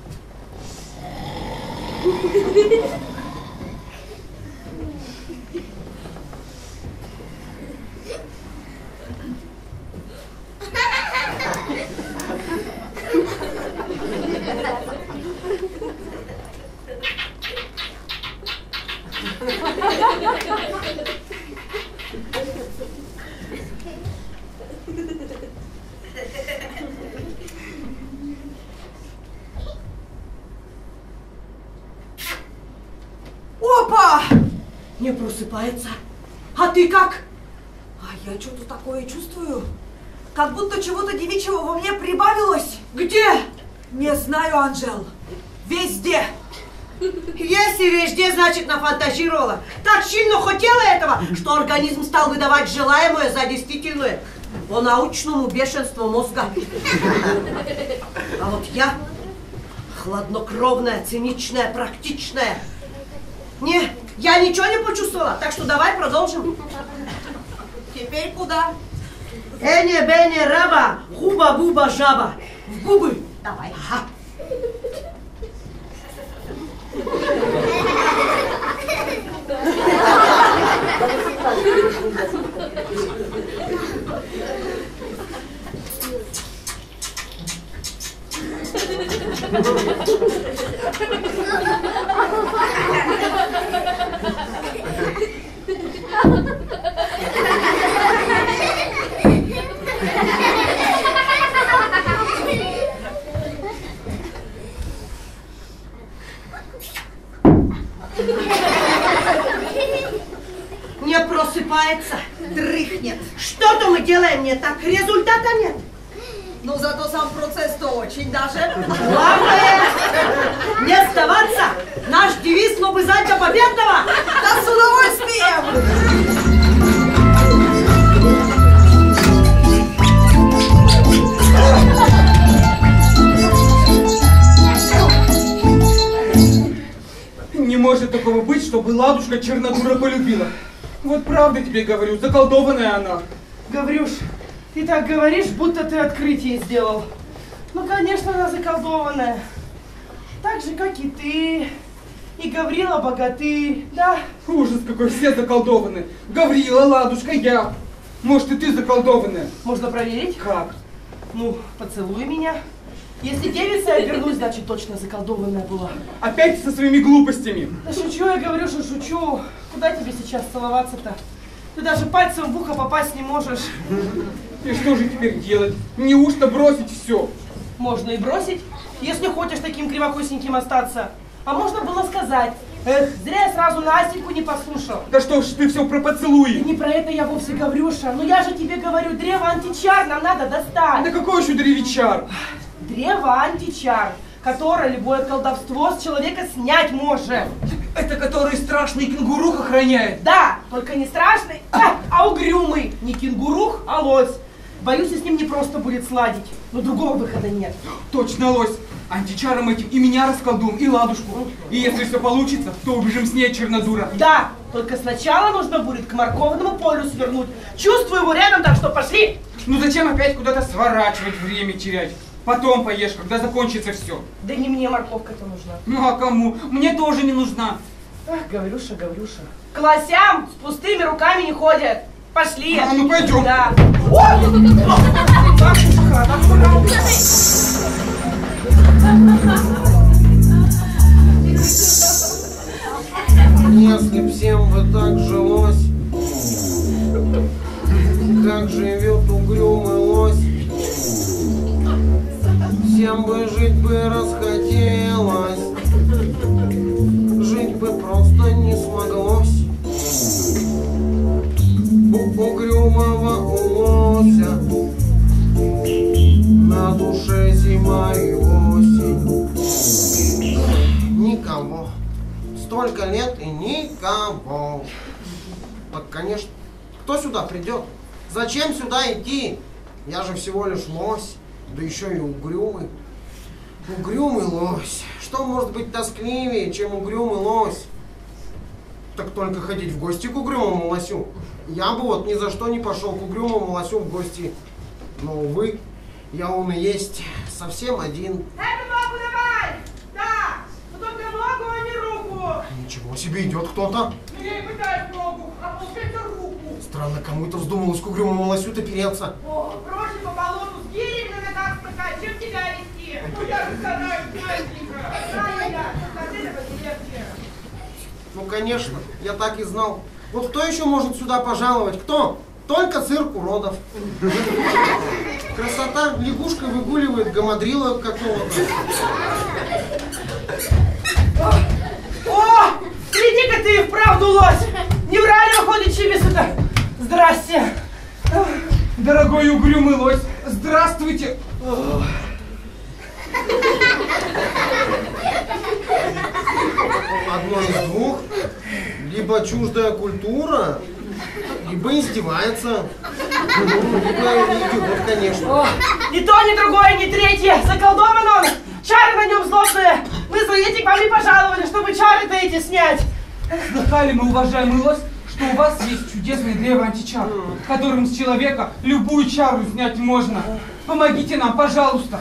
Опа! Не просыпается. А ты как? А я что-то такое чувствую. Как будто чего-то девичьего во мне прибавилось. Где? Не знаю, Анжел. Везде. Если везде, значит нафантазировала. Так сильно хотела этого, что организм стал выдавать желаемое за действительное. По научному бешенству мозга. А вот я хладнокровная, циничная, практичная. Не, я ничего не почувствовала, так что давай продолжим. Теперь куда? Эне, бене, раба, хуба, буба, жаба. В губы. Давай. Ага. Не просыпается, дрыхнет. Что-то мы делаем не так, результата нет. Ну, зато сам процесс-то очень даже. Главное, не сдаваться. Наш девиз лобызать до победного. Да с удовольствием. Не может такого быть, чтобы Ладушка Чернодура полюбила. Вот правда тебе говорю, заколдованная она. Гаврюш, ты так говоришь, будто ты открытие сделал. Ну, конечно, она заколдованная. Так же, как и ты, и Гаврила богатырь, да? Ужас какой, все заколдованы. Гаврила, Ладушка, я. Может, и ты заколдованная. Можно проверить? Как? Ну, поцелуй меня. Если девица я вернусь, значит, точно заколдованная была. Опять со своими глупостями. Да шучу я, Гаврюша, шучу. Куда тебе сейчас целоваться-то? Ты даже пальцем в ухо попасть не можешь. И что же теперь делать? Неужто бросить все? Можно и бросить, если хочешь таким кривокосеньким остаться. А можно было сказать: эх, зря я сразу Настеньку не послушал. Да что ж ты все про поцелуи? Да не про это я вовсе, Гаврюша. Ну я же тебе говорю, древо античар нам надо достать. Да какой еще древичар? Древо античар, которое любое колдовство с человека снять может. Это который страшный кенгурух охраняет? Да, только не страшный, а, а угрюмый. Не кенгурух, а лось. Боюсь, и с ним не просто будет сладить, но другого выхода нет. Точно, лось. Античаром этим и меня расколдуем, и Ладушку. И если все получится, то убежим с ней, Чернодура. Да, только сначала нужно будет к морковному полю свернуть. Чувствую его рядом, так что пошли. Ну зачем опять куда-то сворачивать, время терять? Потом поешь, когда закончится все. Да не мне морковка-то нужна. Ну а кому? Мне тоже не нужна. Ах, Гаврюша, Гаврюша. К лосям с пустыми руками не ходят. Пошли. А, ну пойдем. Да. Бабушка, аккуратно. Если б всем бы так жилось, как живет угрюмый лось, всем бы жить бы расхотелось, жить бы просто не смоглось. У угрюмого у лося на душе сколько лет и никого. Так, конечно, кто сюда придет? Зачем сюда идти? Я же всего лишь лось, да еще и угрюмый. Угрюмый лось. Что может быть тоскливее, чем угрюмый лось? Так только ходить в гости к угрюмому лосю. Я бы вот ни за что не пошел к угрюмому лосю в гости. Но, увы, я он и есть совсем один. Это ногу давай! Да! Но только ногу, а не руку! Ничего себе, идет кто-то. Ну я и пытаюсь ногу, а получается руку. Странно, кому-то вздумалось к угрюмому лосю-то переться. О, проще по болоту с гирей на ногах скакать, чем тебя вести. Ну я же стараюсь, Настенька. Знаю я, от этого легче. Ну, конечно, я так и знал. Вот кто еще может сюда пожаловать? Кто? Только цирк уродов. Красота, лягушка выгуливает гамадрила какого-то. О, гляди-ка ты и вправду лось. Не врали, выходит, чибисы-то. Здрасте. Дорогой угрюмый лось, здравствуйте. Одно из двух. Либо чуждая культура, либо издевается. Либо идиот, конечно. О, ни то, ни другое, ни третье. Заколдован он. Чары на нем злобные. Мы за эти к вам и пожаловали, чтобы чары-то эти снять. Слыхали мы, уважаемый лось, что у вас есть чудесное древо античар, которым с человека любую чару снять можно. Помогите нам, пожалуйста.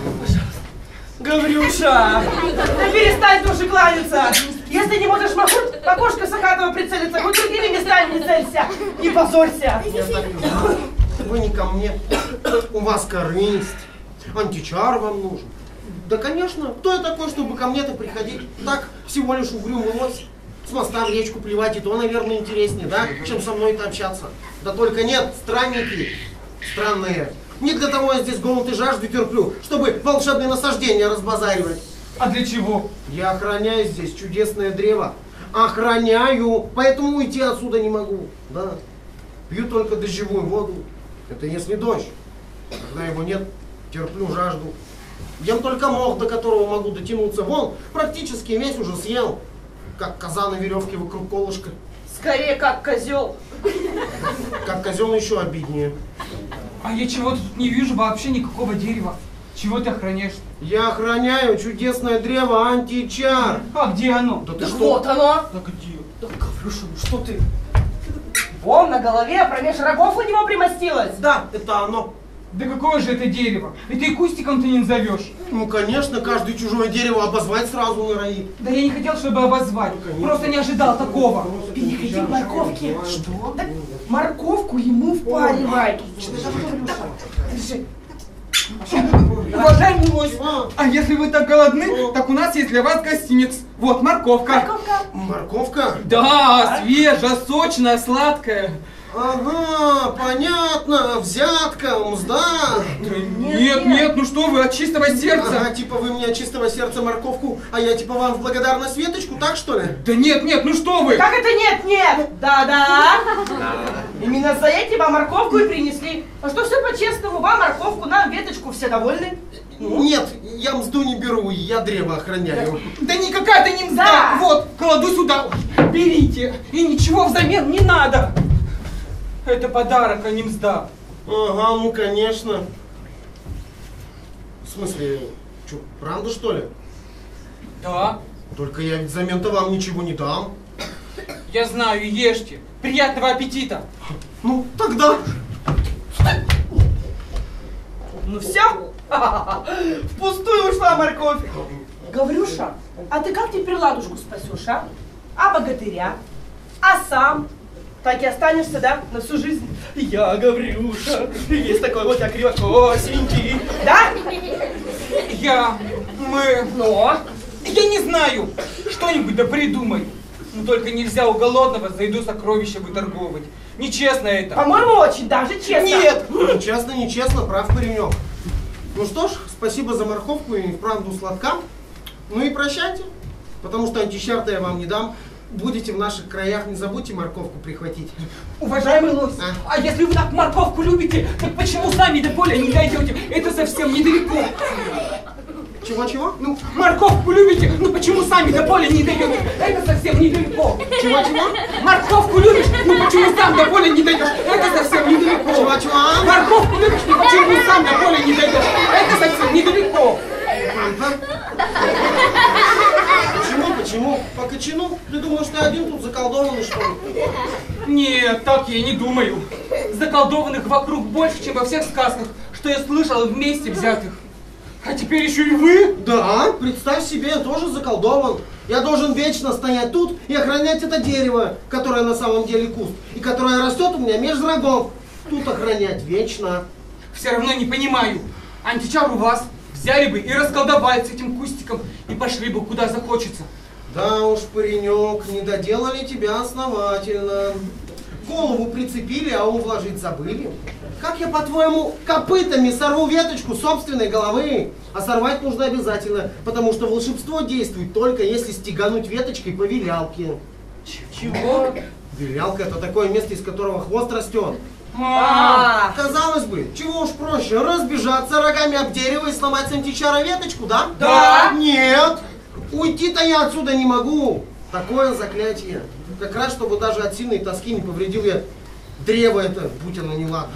Гаврюша, да перестань тоже кланяться. Если не можешь махнуть, в окошко Сахатова прицелиться, хоть другими местами не целься. Не позорься. Я так и знал. Вы не ко мне. У вас корысть. Античар вам нужен. Да, конечно. Кто я такой, чтобы ко мне-то приходить? Так, всего лишь угрюмый лось. С моста в речку плевать, и то, наверное, интереснее, да? Чем со мной-то общаться. Да только нет, странники. Странные. Не для того я здесь голод и жажду терплю, чтобы волшебные насаждения разбазаривать. А для чего? Я охраняю здесь чудесное древо. Охраняю, поэтому уйти отсюда не могу. Да. Пью только дождевую воду. Это если дождь. Когда его нет, терплю жажду. Ем только мох, до которого могу дотянуться. Вон, практически весь уже съел. Как коза на веревке вокруг колышка. Скорее, как козел. Как козел еще обиднее. А я чего-то тут не вижу вообще никакого дерева. Чего ты охраняешь? Я охраняю чудесное древо античар. А где оно? Да ты Да что? вот оно. Да где? Да, Гаврюша, ну что ты? Вон на голове, промеж рогов у него примостилось. Да, это оно. Да какое же это дерево? Это и кустиком ты не назовешь. Ну, конечно, каждое чужое дерево обозвать сразу норовит. Да я не хотел, чтобы обозвать. Просто не ожидал такого. Ты не хотел морковки? Что? Так морковку ему впаривай. Держи. Уважаемый лось, а если вы так голодны, так у нас есть для вас гостиниц. Вот, морковка. Морковка. Морковка? Да, свежая, сочная, сладкая. Ага, понятно, взятка, мзда. Нет, нет, нет, ну что вы, от чистого сердца. Ага, типа вы мне от чистого сердца морковку, а я типа вам в благодарность веточку, так что ли? Да нет, нет, ну что вы. Как это нет, нет? Да-да. Именно за эти вам морковку и принесли. А что все по-честному, вам морковку, нам веточку, все довольны? Нет, я мзду не беру, я древо охраняю. Да никакая ты не мзда. Да. Вот, кладу сюда, берите. И ничего взамен не надо. Это подарок, а не мзда. Ага, ну конечно. В смысле, что, правда что ли? Да. Только я ведь взамен-то вам ничего не дам. Я знаю, ешьте. Приятного аппетита. Ну, тогда. Ну все? Впустую ушла морковь. Гаврюша, а ты как теперь ладушку спасешь, а? А богатыря? А сам? Так и останешься, да, на всю жизнь? Я Гаврюша, есть такой вот я кривокосенький. Да? Я, мы... Но? Я не знаю. Что-нибудь да придумай. Ну только нельзя у голодного за еду сокровища выторговывать. Нечестно это. По-моему, очень даже честно. Нет. Нечестно, нечестно, прав паренек. Ну что ж, спасибо за морковку и вправду сладка. Ну и прощайте, потому что античар-то я вам не дам. Будете в наших краях, не забудьте морковку прихватить. Уважаемый лось, а? а если вы так морковку любите, так почему сами до поля не дойдете? Это совсем недалеко. Чего-чего? Ну, морковку любите, ну почему сами до поля не даете? Это совсем недалеко. Чего-чего? Морковку любишь, ну почему сам до поля не даешь? Это совсем недалеко. Чего-чего? Морковку любишь, ну почему сам до поля не даешь? Это совсем недалеко. Почему, почему? По кочану? Ты думаешь, ты один тут заколдованный, что ли? Нет, так я не думаю. Заколдованных вокруг больше, чем во всех сказках, что я слышал вместе взятых. А теперь еще и вы? Да, представь себе, я тоже заколдован. Я должен вечно стоять тут и охранять это дерево, которое на самом деле куст, и которое растет у меня между рогов. Тут охранять вечно. Все равно не понимаю. Античар у вас. Взяли бы и расколдовали с этим кустиком, и пошли бы куда захочется. Да уж, паренек, не доделали тебя основательно. Голову прицепили, а ум вложить забыли. Как я, по-твоему, копытами сорву веточку собственной головы? А сорвать нужно обязательно, потому что волшебство действует только если стегануть веточкой по вилялке. Чего? Вилялка — это такое место, из которого хвост растет. А, Казалось бы, чего уж проще, разбежаться рогами об дерево и сломать с античара веточку, да? Да. Нет! Уйти-то я отсюда не могу. Такое заклятие. Как раз, чтобы даже от сильной тоски не повредил я древо это, будь оно неладно.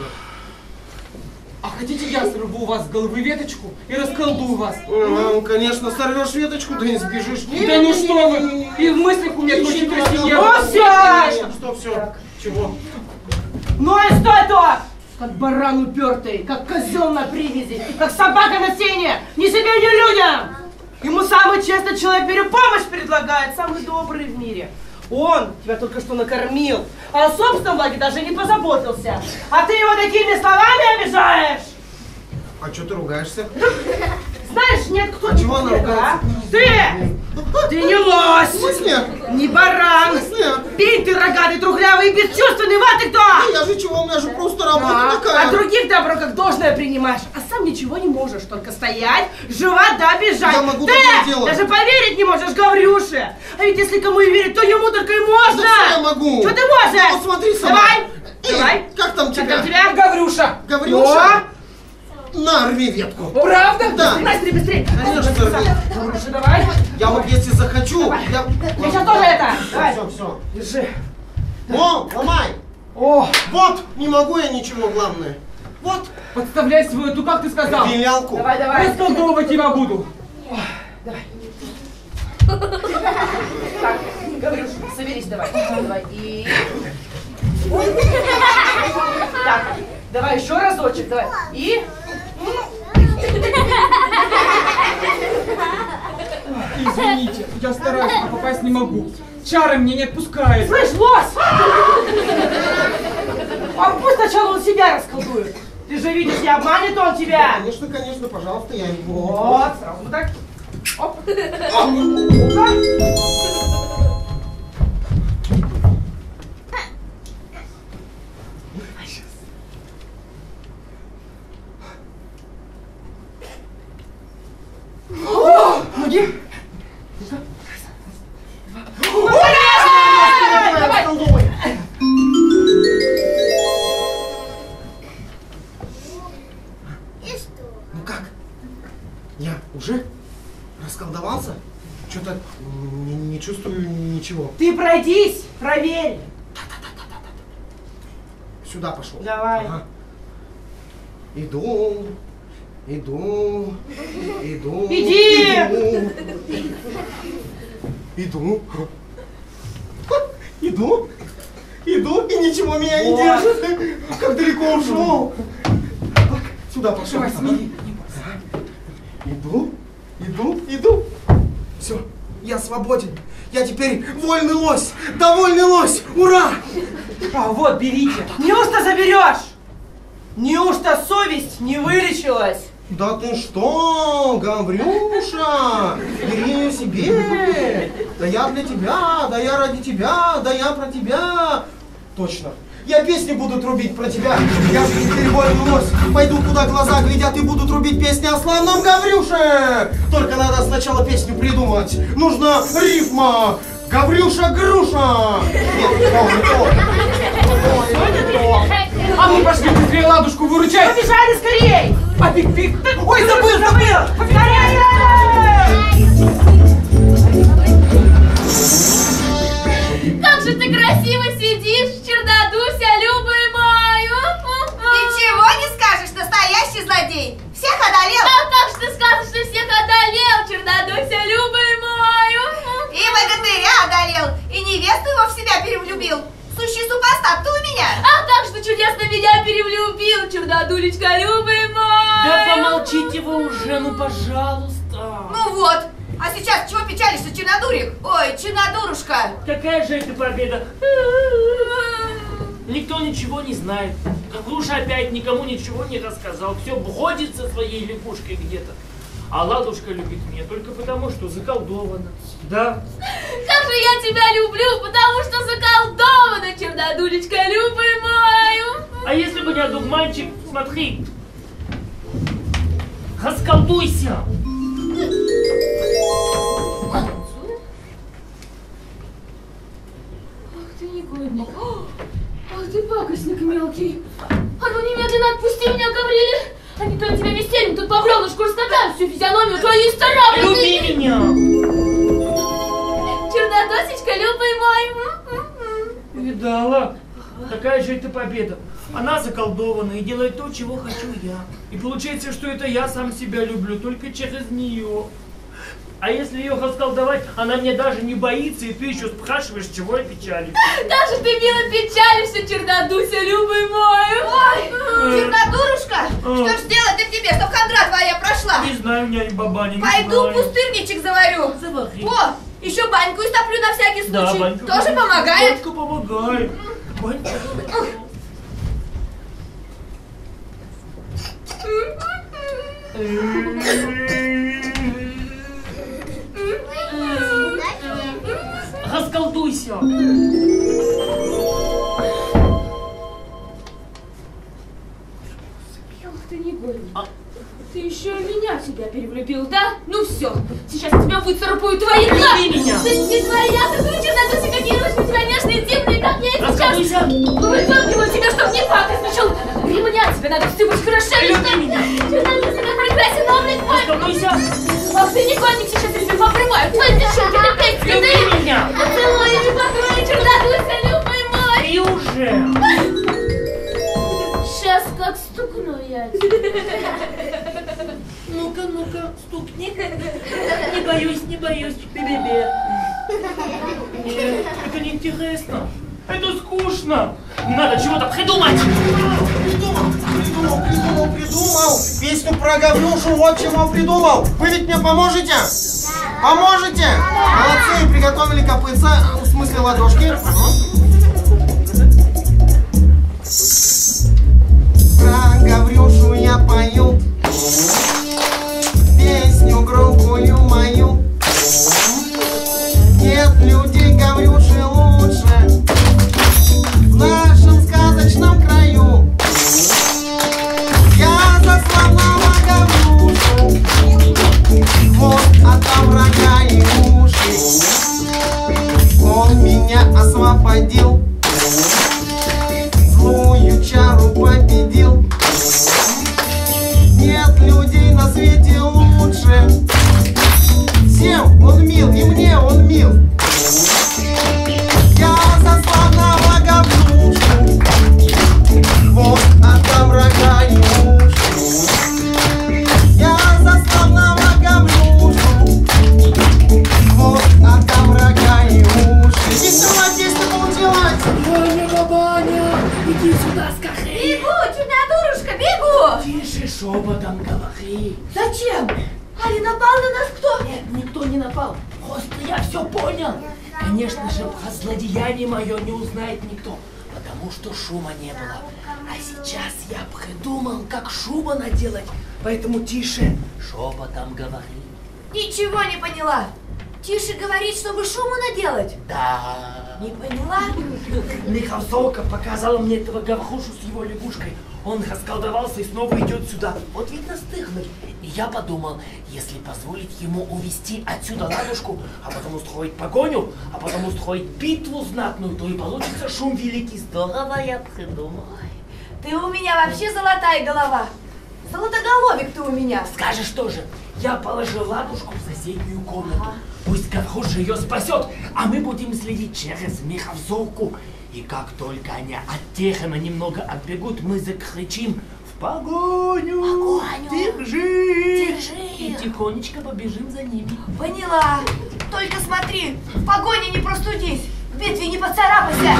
А хотите, я сорву у вас с головы веточку и расколдую вас? Ну, конечно, сорвешь веточку, да не сбежишь. Да ну что вы! И в мыслях у меня очень красивее. Ну все! Что все? Чего? Ну и стой тут! Как баран упертый, как козел на привязи, как собака на сене, ни себе, ни людям! Ему самый честный человек мире помощь предлагает, самый добрый в мире. Он тебя только что накормил, а о собственном благе даже не позаботился. А ты его такими словами обижаешь? А что ты ругаешься? Знаешь, нет, кто А не чего она будет, ругается? а? Ты! Ты не лось! В смысле? Не баран! В смысле? Пень ты рогатый, трухлявый и бесчувственный, вот ты кто! Да я же чего, у меня же просто работа Да. такая. А других добро как должное принимаешь, а сам ничего не можешь, только стоять, жевать да бежать. Я могу Ты такое делать. даже поверить не можешь, Гаврюше. А ведь если кому и верить, то ему только и можно. Да что я могу? Что ты можешь? Ну, смотри сама. Давай, Эй, давай. как там Как тебя? там тебя? Гаврюша! Гаврюша? На, рви ветку. Правда? Да. Быстрее, быстрее. Конечно, рви. Гаврюша, давай. Я вот если захочу, Давай. я... Я сейчас тоже это. Давай. Все, все. Держи. О, ломай. О, Вот, не могу я ничего, главное. Вот, Подставляй свою эту, как ты сказал? вилялку. давай, давай. Расколдовывать тебя буду. Так, Гаврюша, соберись давай. Давай. И... Так, давай еще разочек, давай. И... Извините, я стараюсь, а попасть не могу. Чары мне не отпускают. Слышь, лось! А пусть сначала он себя расколдует. Ты же видишь, не обманет он тебя. Конечно, конечно, пожалуйста, я его... Вот, сразу вот так. Оп. Оп. Ну-ка. О, ноги. Ну как? Я уже расколдовался? Что-то не, не чувствую ничего. Ты пройдись, проверь. Сюда пошел. Давай. Ага. Иду, иду, иду. Иди! Иду. Иду. Иду. Иду, и ничего меня не Вот. держит. Как далеко ушел. Так, сюда пошел. Давай, смени. Иду, иду, иду. Все, я свободен. Я теперь вольный лось. Довольный лось. Ура! А вот, берите. Неужто заберешь? Неужто совесть не вылечилась? Да ты что, Гаврюша, бери ее себе. Да я для тебя, да я ради тебя, да я про тебя. Точно. Я песни буду трубить про тебя. Я же теперь вольный лось. Пойду, куда глаза глядят, и буду трубить песни о славном Гаврюше. Только надо сначала песню придумать. Нужна рифма. Гаврюша-груша. Нет, то, не то. То, не то. А мы пошли быстрее ладушку выручать. Побежали скорей! А пик-пик. Ой, забыл, забыл. Скорее! его в себя перевлюбил. Сущий супостат, ты у меня. Ах, так что чудесно меня перевлюбил, чернодулечка, любый мой. Да помолчите вы уже, ну пожалуйста. Ну вот. А сейчас чего печалишься, чернодурик? Ой, чернодурушка. Какая же это победа? Никто ничего не знает. Гавруша опять никому ничего не рассказал. Все бродит со своей лягушкой где-то. А Ладушка любит меня только потому, что заколдована. Да. Как же я тебя люблю, потому что заколдована, чернодулечка, любый мой. А если бы не одурманчик, смотри. Расколдуйся. Ах ты негодник. Ах ты пакостник мелкий. А ну немедленно отпусти меня, Гавриле. А не то я тебя весельем тут по бревнышку раскатаю, всю физиономию твою стараю. Люби меня. Чернодосечка, любый мой. Видала? Какая же это победа. Она заколдована и делает то, чего хочу я. И получается, что это я сам себя люблю, только через нее. А если ее расколдовать, она меня даже не боится, и ты еще спрашиваешь, чего я печалюсь. Даже ты мило печалишься, чернодуся, любый мой. Ой, чернодурушка, что ж сделать-то тебе, чтоб хандра твоя прошла? Не знаю, нянь бабаня, не Пойду знаю. пустырничек заварю. Завари. О, еще баньку истоплю на всякий Да, случай. банька Тоже помогает. помогает. Банька помогает. Банька. Расколдуйся. Ах ты негодник. Ты еще и меня в себя перевлюбил, да? Ну все, сейчас я тебя выцарапаю твои глаза. Люби меня. Да не твоя, какой чернодуся, какие ручки у тебя нежные, дивные, как я их сейчас Расколдуйся. выталкиваю тебя, чтоб не пакостничал. Ремня тебе надо всю быть хорошенечко. Люби меня. Чернодуся, как прекрасен облик твой. Расколдуйся. Ах ты негодник, сейчас я тебя попрываю. Твои девчонки, ты петь, Люби меня. поцелуй и покрой, чернодуся, любый мой. И уже. Сейчас как стукну я. Ну-ка, ну-ка, стукни. Не боюсь, не боюсь. Бе-бе-бе. Это неинтересно. Это скучно. Не надо чего-то придумать. Придумал, придумал, придумал, придумал. Песню про Гаврюшу, вот чего придумал. Вы ведь мне поможете? Поможете? Молодцы, приготовили копытца, в смысле ладошки. Про Гаврюшу я пою песню громкую мою. Нет людей Гаврюши лучше в нашем сказочном краю. Я за славного Гаврюшу, вот отдам рога и уши. Он меня освободил, злую чару победил. Нет людей на свете лучше. Всем он мил, и мне он мил. Я за славного Гаврюшу, вот отдам рога и уши. Я за славного Гаврюшу, вот отдам рога и уши. Веселая песня получилась. Баня, бабаня, иди сюда скорее. Бегу, чернодурушка, бегу. Тише, шепотом говори. Зачем? А не напал на нас кто? Нет, никто не напал. Просто я все понял. Конечно же, про злодеяние мое не узнает никто, потому что шума не было. А сейчас я придумал, как шума наделать. Поэтому тише, шепотом говори. Ничего не поняла. Тише говорить, чтобы шуму наделать. Да. Не поняла? Михалсовка показала мне этого Гаврушу с его лягушкой. Он расколдовался и снова идет сюда. Вот ведь настыгнуть. И я подумал, если позволить ему увести отсюда ладушку, а потом устроить погоню, а потом устроить битву знатную, то и получится шум великий. Здорово я придумал. Ты у меня вообще золотая голова. Золотоголовик ты у меня. Скажешь тоже, я положил ладушку в соседнюю комнату. Пусть Гавруша ее спасет, а мы будем следить через Михалсовку. И как только они от Тихона немного отбегут, мы закричим в погоню! Погоню! Держи! Держи! И тихонечко побежим за ними. Поняла. Только смотри, в погоне не простудись. В битве не поцарапайся!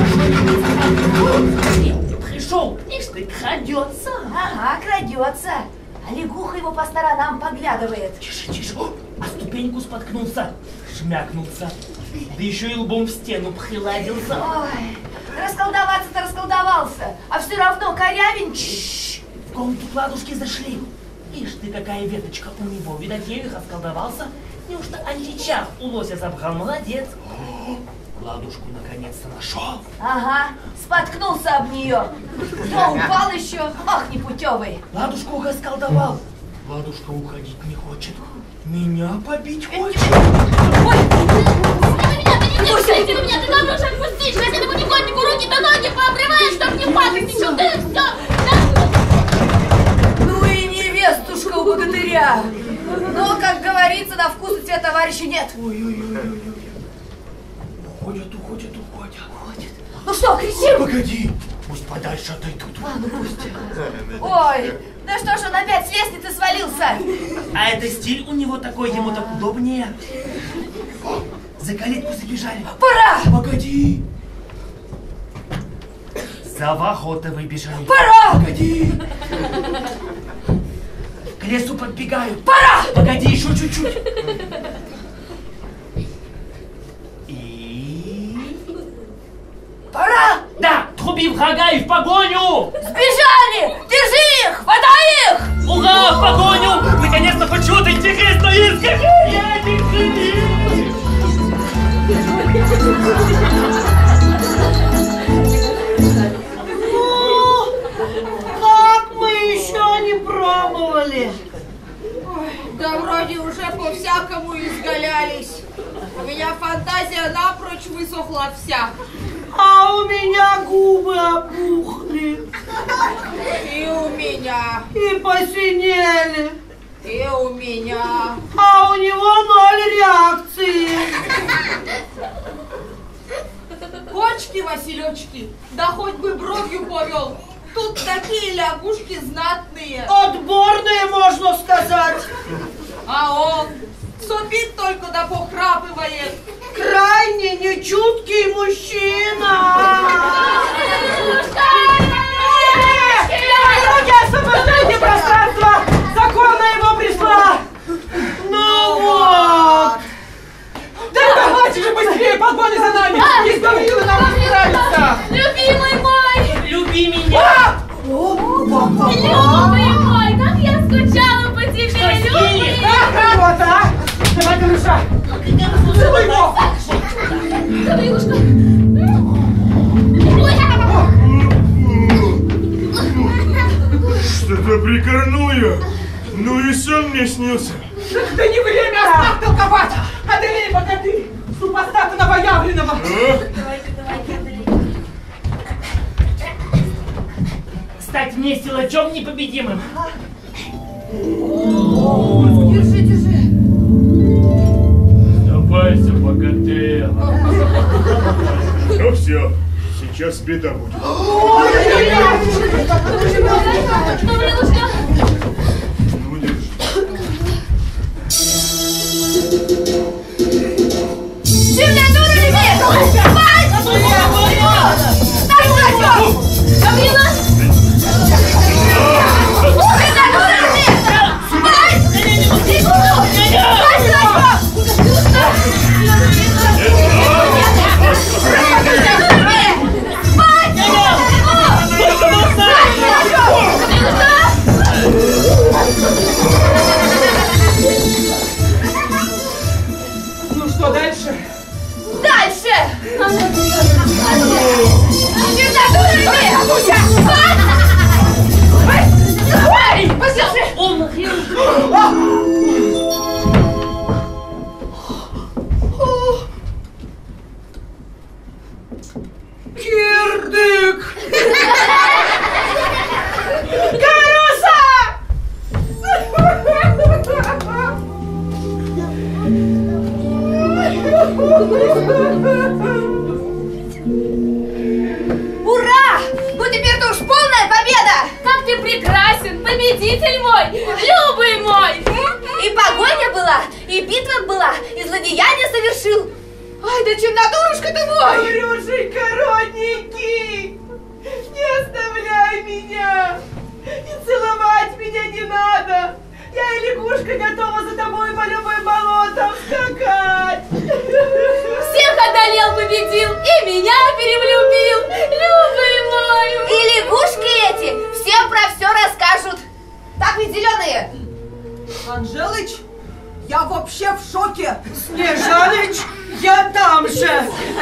Пришел, ишь ты, крадется. Ага, крадется. А лягуха его по сторонам поглядывает. Тише, тише. А ступеньку споткнулся, шмякнулся. Да еще и лбом в стену приладился. Ой, расколдоваться-то расколдовался, а все равно корявенький. В комнату к ладушке зашли. Ишь ты, какая веточка у него. Видать, я их расколдовался. Неужто античар у лося забрал? Молодец. Ладушку наконец-то нашел. Ага, споткнулся об нее. Да упал еще. Ах, непутевый. Ладушку расколдовал. Ладушка уходить не хочет. Меня побить хочет. Ой! Не кусайте на меня, ты должен отпустить! Сейчас этому негоднику руки-то ноги пообрываешь, чтоб не пакостничал, да и все! Ну и невестушка у богатыря. Но, как говорится, на вкус у тебя товарища нет. Ой-ой-ой. Уходят, уходят, уходят. Уходят. Ну что, кричим? Погоди, пусть подальше отойдут. А, ну пусть. Ой, да что ж он опять с лестницы свалился? А это стиль у него такой, ему так удобнее. За калитку забежали. Пора! Погоди. За ворота выбежали. Пора! Погоди. К лесу подбегают. Пора! Погоди, еще чуть-чуть. Пора! Да, труби врага и в погоню! Сбежали! Держи их! Хватай их! Ура, в погоню! Наконец-то хоть что-то интересное изгоняй! Ну, как мы еще не пробовали? Да вроде уже по-всякому изгалялись. У меня фантазия напрочь высохла вся. А у меня губы опухли. И у меня. И посинели. И у меня. А у него ноль реакции. Почки, Василечки, да хоть бы бровью повел. Тут такие лягушки знатные. Отборные, можно сказать. А он сопит только да похрапывает. Крайне нечуткий мужчина. Руки, освобождайте пространство. Законно его пришла. Ну вот. Да давайте же быстрее, погони за нами. Из Гаврилы нам не нравится. Любимый мой! Люби меня! Любимый мой, как я скучала по тебе, любимый! Вот, а? Давай, Гаврюша. Целуй его. Гаврилушка! Что-то прикорнул я. Ну и сон мне снился. Да не время остав толковать. Одолей, богатырь, супостата новоявленного. Давайте, давайте, Андрей. Стать мне силачом непобедимым. Держи, держи. Давайся, богатырь. Ну все, сейчас беда будет. Гаврилушка! Ну, держи. Температура лимит! Спать! Стой, дурачок! Гаврила! Температура лимит! Спать! Спать, дурачок! Ну что дальше? Дальше! Температура лимит! Спать! Ой! Послушай! Он Кирдык! Гаврюша! Ура! Ну теперь-то уж полная победа! Как ты прекрасен, победитель мой, любый мой! И погоня была, и битва была, и злодеяние совершил. Ай, да чернодурушка ты мой! Гаврюшенька, родненький, не оставляй меня, и целовать меня не надо. Я и лягушка готова за тобой по любым болотам скакать. Всех одолел, победил, и меня перевлюбил, любый мой. И лягушки эти всем про все расскажут. Так ведь, зеленые? Анжелыч, я вообще в шоке. Снежаныч, я там же.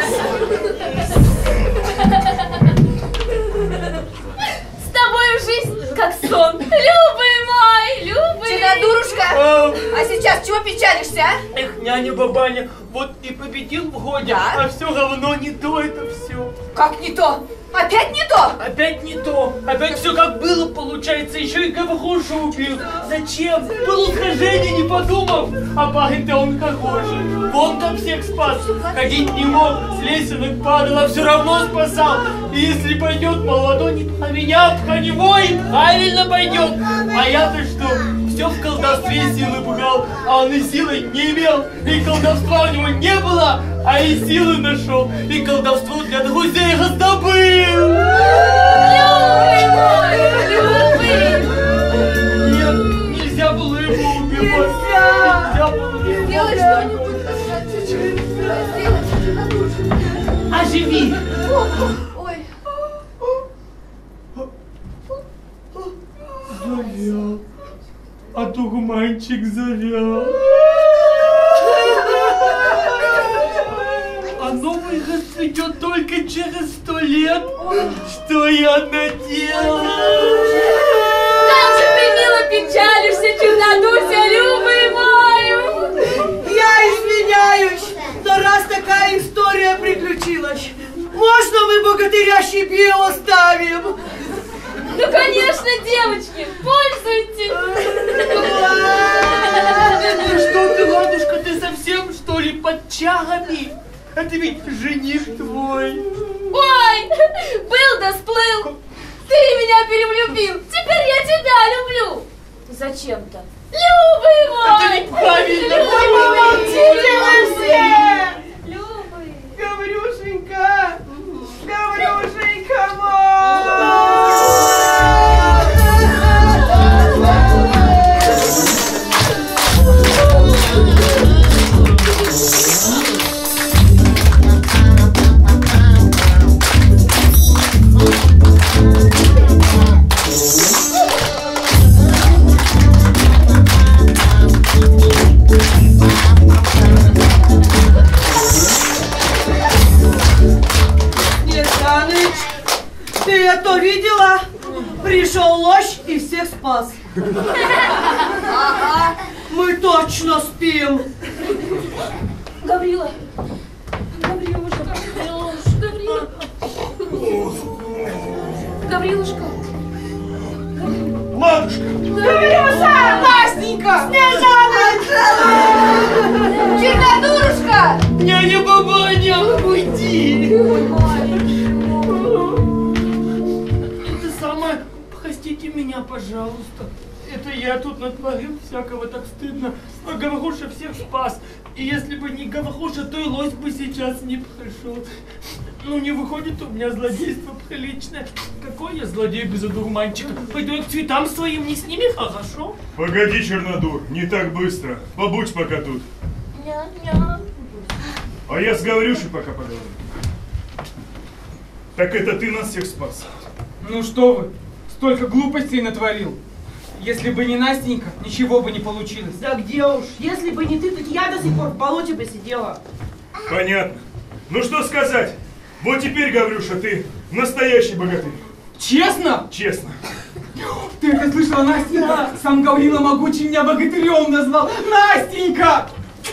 С тобою жизнь как сон, любый мой, любый. Чернодурушка, Ау. а сейчас чего печалишься, а? Эх, няня Бабаня, вот и победил в годе, Да? а все равно не то это все. Как не то? Опять не то? Опять не то. Опять все как было, получается. Еще и Гаврюшу убил. Зачем? Было схождение, не подумав. А парень-то он хороший. Вон как всех спас. Ходить не мог, с лесенок падал, а все равно спасал. И если пойдет молодой, а меня обханевой, правильно пойдет. А я-то что? Все в колдовстве силы брал, а он и силы не имел. И колдовства у него не было, а и силы нашел. И колдовство для друзей раздобыл. Любый мой, любый. Нет, нельзя было его убивать. Нельзя. Нельзя было его Сделай что-нибудь. Оживи. Ой. Завял. А дурманчик завял. А новый расцветет только через сто лет. Что я наделал? Как же ты мило печалишься, чернодуся, любый мой. Я извиняюсь, но раз такая история приключилась, можно мы богатыря себе оставим? Ну, конечно, девочки, пользуйтесь. Что ты, ладушка, ты совсем, что ли, под чарами? Это ведь жених твой. Ой, был да сплыл. Ты меня перевлюбил, теперь я тебя люблю. Зачем-то. Любый мой. Это ведь правильно. Ой, помолчите вы все. Любый. Гаврюшенька, Гаврюшенька мой. Снежаныч, ты это видела? Пришел лось и всех спас. Ага. Мы точно спим. Гаврила. Гаврилушка. Гаврилушка. Гаврилушка. Ладушка! Гаврюша, Настенька, Снежаныч! Чернодурушка! Няня Бабаня, уйди! Это самое, простите меня, пожалуйста. Это я тут натворил всякого, так стыдно. А Гаврюша всех спас. И если бы не Гаврюша, то и лось бы сейчас не пришел. Ну, не выходит у меня злодейство приличное. Какой я злодей без одурманчика? Пойду я к цветам своим, не с ними хорошо? Погоди, Чернодур, не так быстро. Побудь пока тут. Ня-ня. А я с Гаврюшей пока поговорю. Так это ты нас всех спас. Ну что вы, столько глупостей натворил. Если бы не Настенька, ничего бы не получилось. Да где уж, если бы не ты, так я до сих пор в болоте бы сидела. Понятно. Ну что сказать? Вот теперь, Гаврюша, ты настоящий богатырь. Честно? Честно. Ты это слышала, Настенька? Да. Сам Гаврила Могучий меня богатырем назвал. Настенька!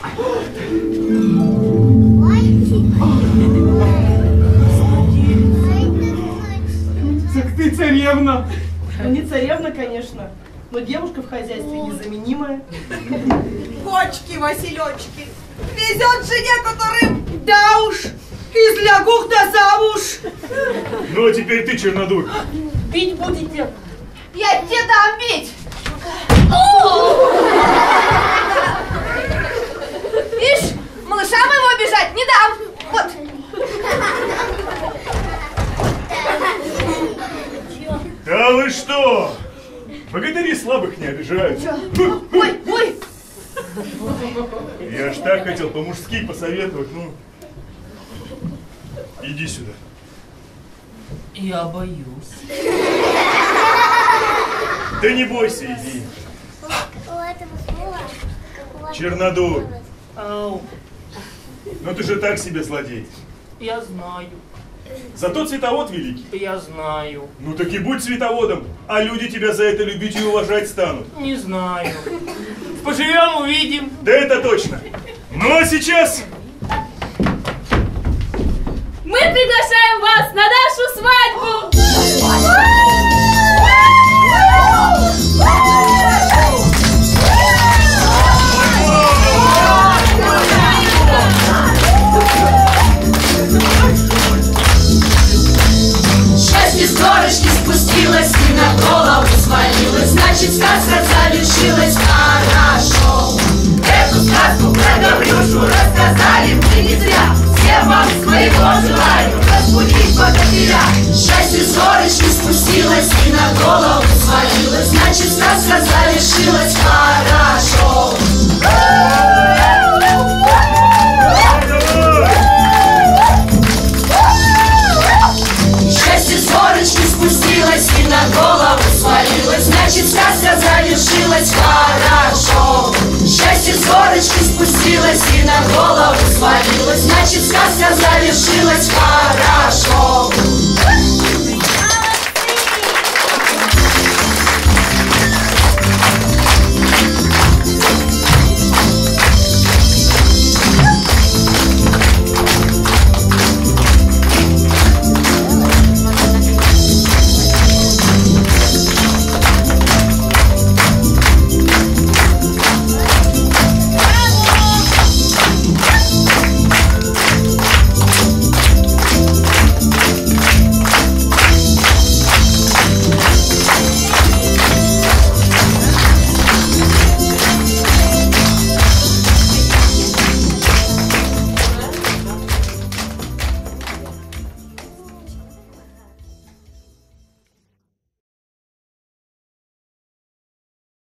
Так ты царевна. Ну не царевна, конечно, но девушка в хозяйстве незаменимая. Кочки, Василечки, везет жене, которым... Да уж, из лягух-то замуж. Ну а теперь ты, Чернодур. Бить будете? Я тебе дам бить! Ишь, малыша моего обижать не дам! Вот. Да вы что? Богатыри слабых не обижают. Ой, ой! Я ж так хотел по-мужски посоветовать, ну. Иди сюда. Я боюсь. Да не бойся, иди. Чернодур. Ау, Ну ты же так себе злодей. я знаю, Зато цветовод великий. я знаю. Ну так и будь цветоводом, а люди тебя за это любить и уважать станут. Не знаю. Поживем, увидим. Да это точно. Ну а сейчас... Мы приглашаем вас на нашу свадьбу! Счастье с горочки спустилось и на голову свалилось, значит сказка завершилась хорошо. Эту сказку про Гаврюшу рассказали мы не зря. Всем вам своего желаю разбудить богатыря. Счастье с горочки спустилось и на голову свалилось, значит сказка завершилась хорошо. Счастье с горочки спустилось и на голову свалилось, значит сказка завершилась хорошо. Счастье с горочки спустилось и на голову свалилось, значит сказка завершилась хорошо.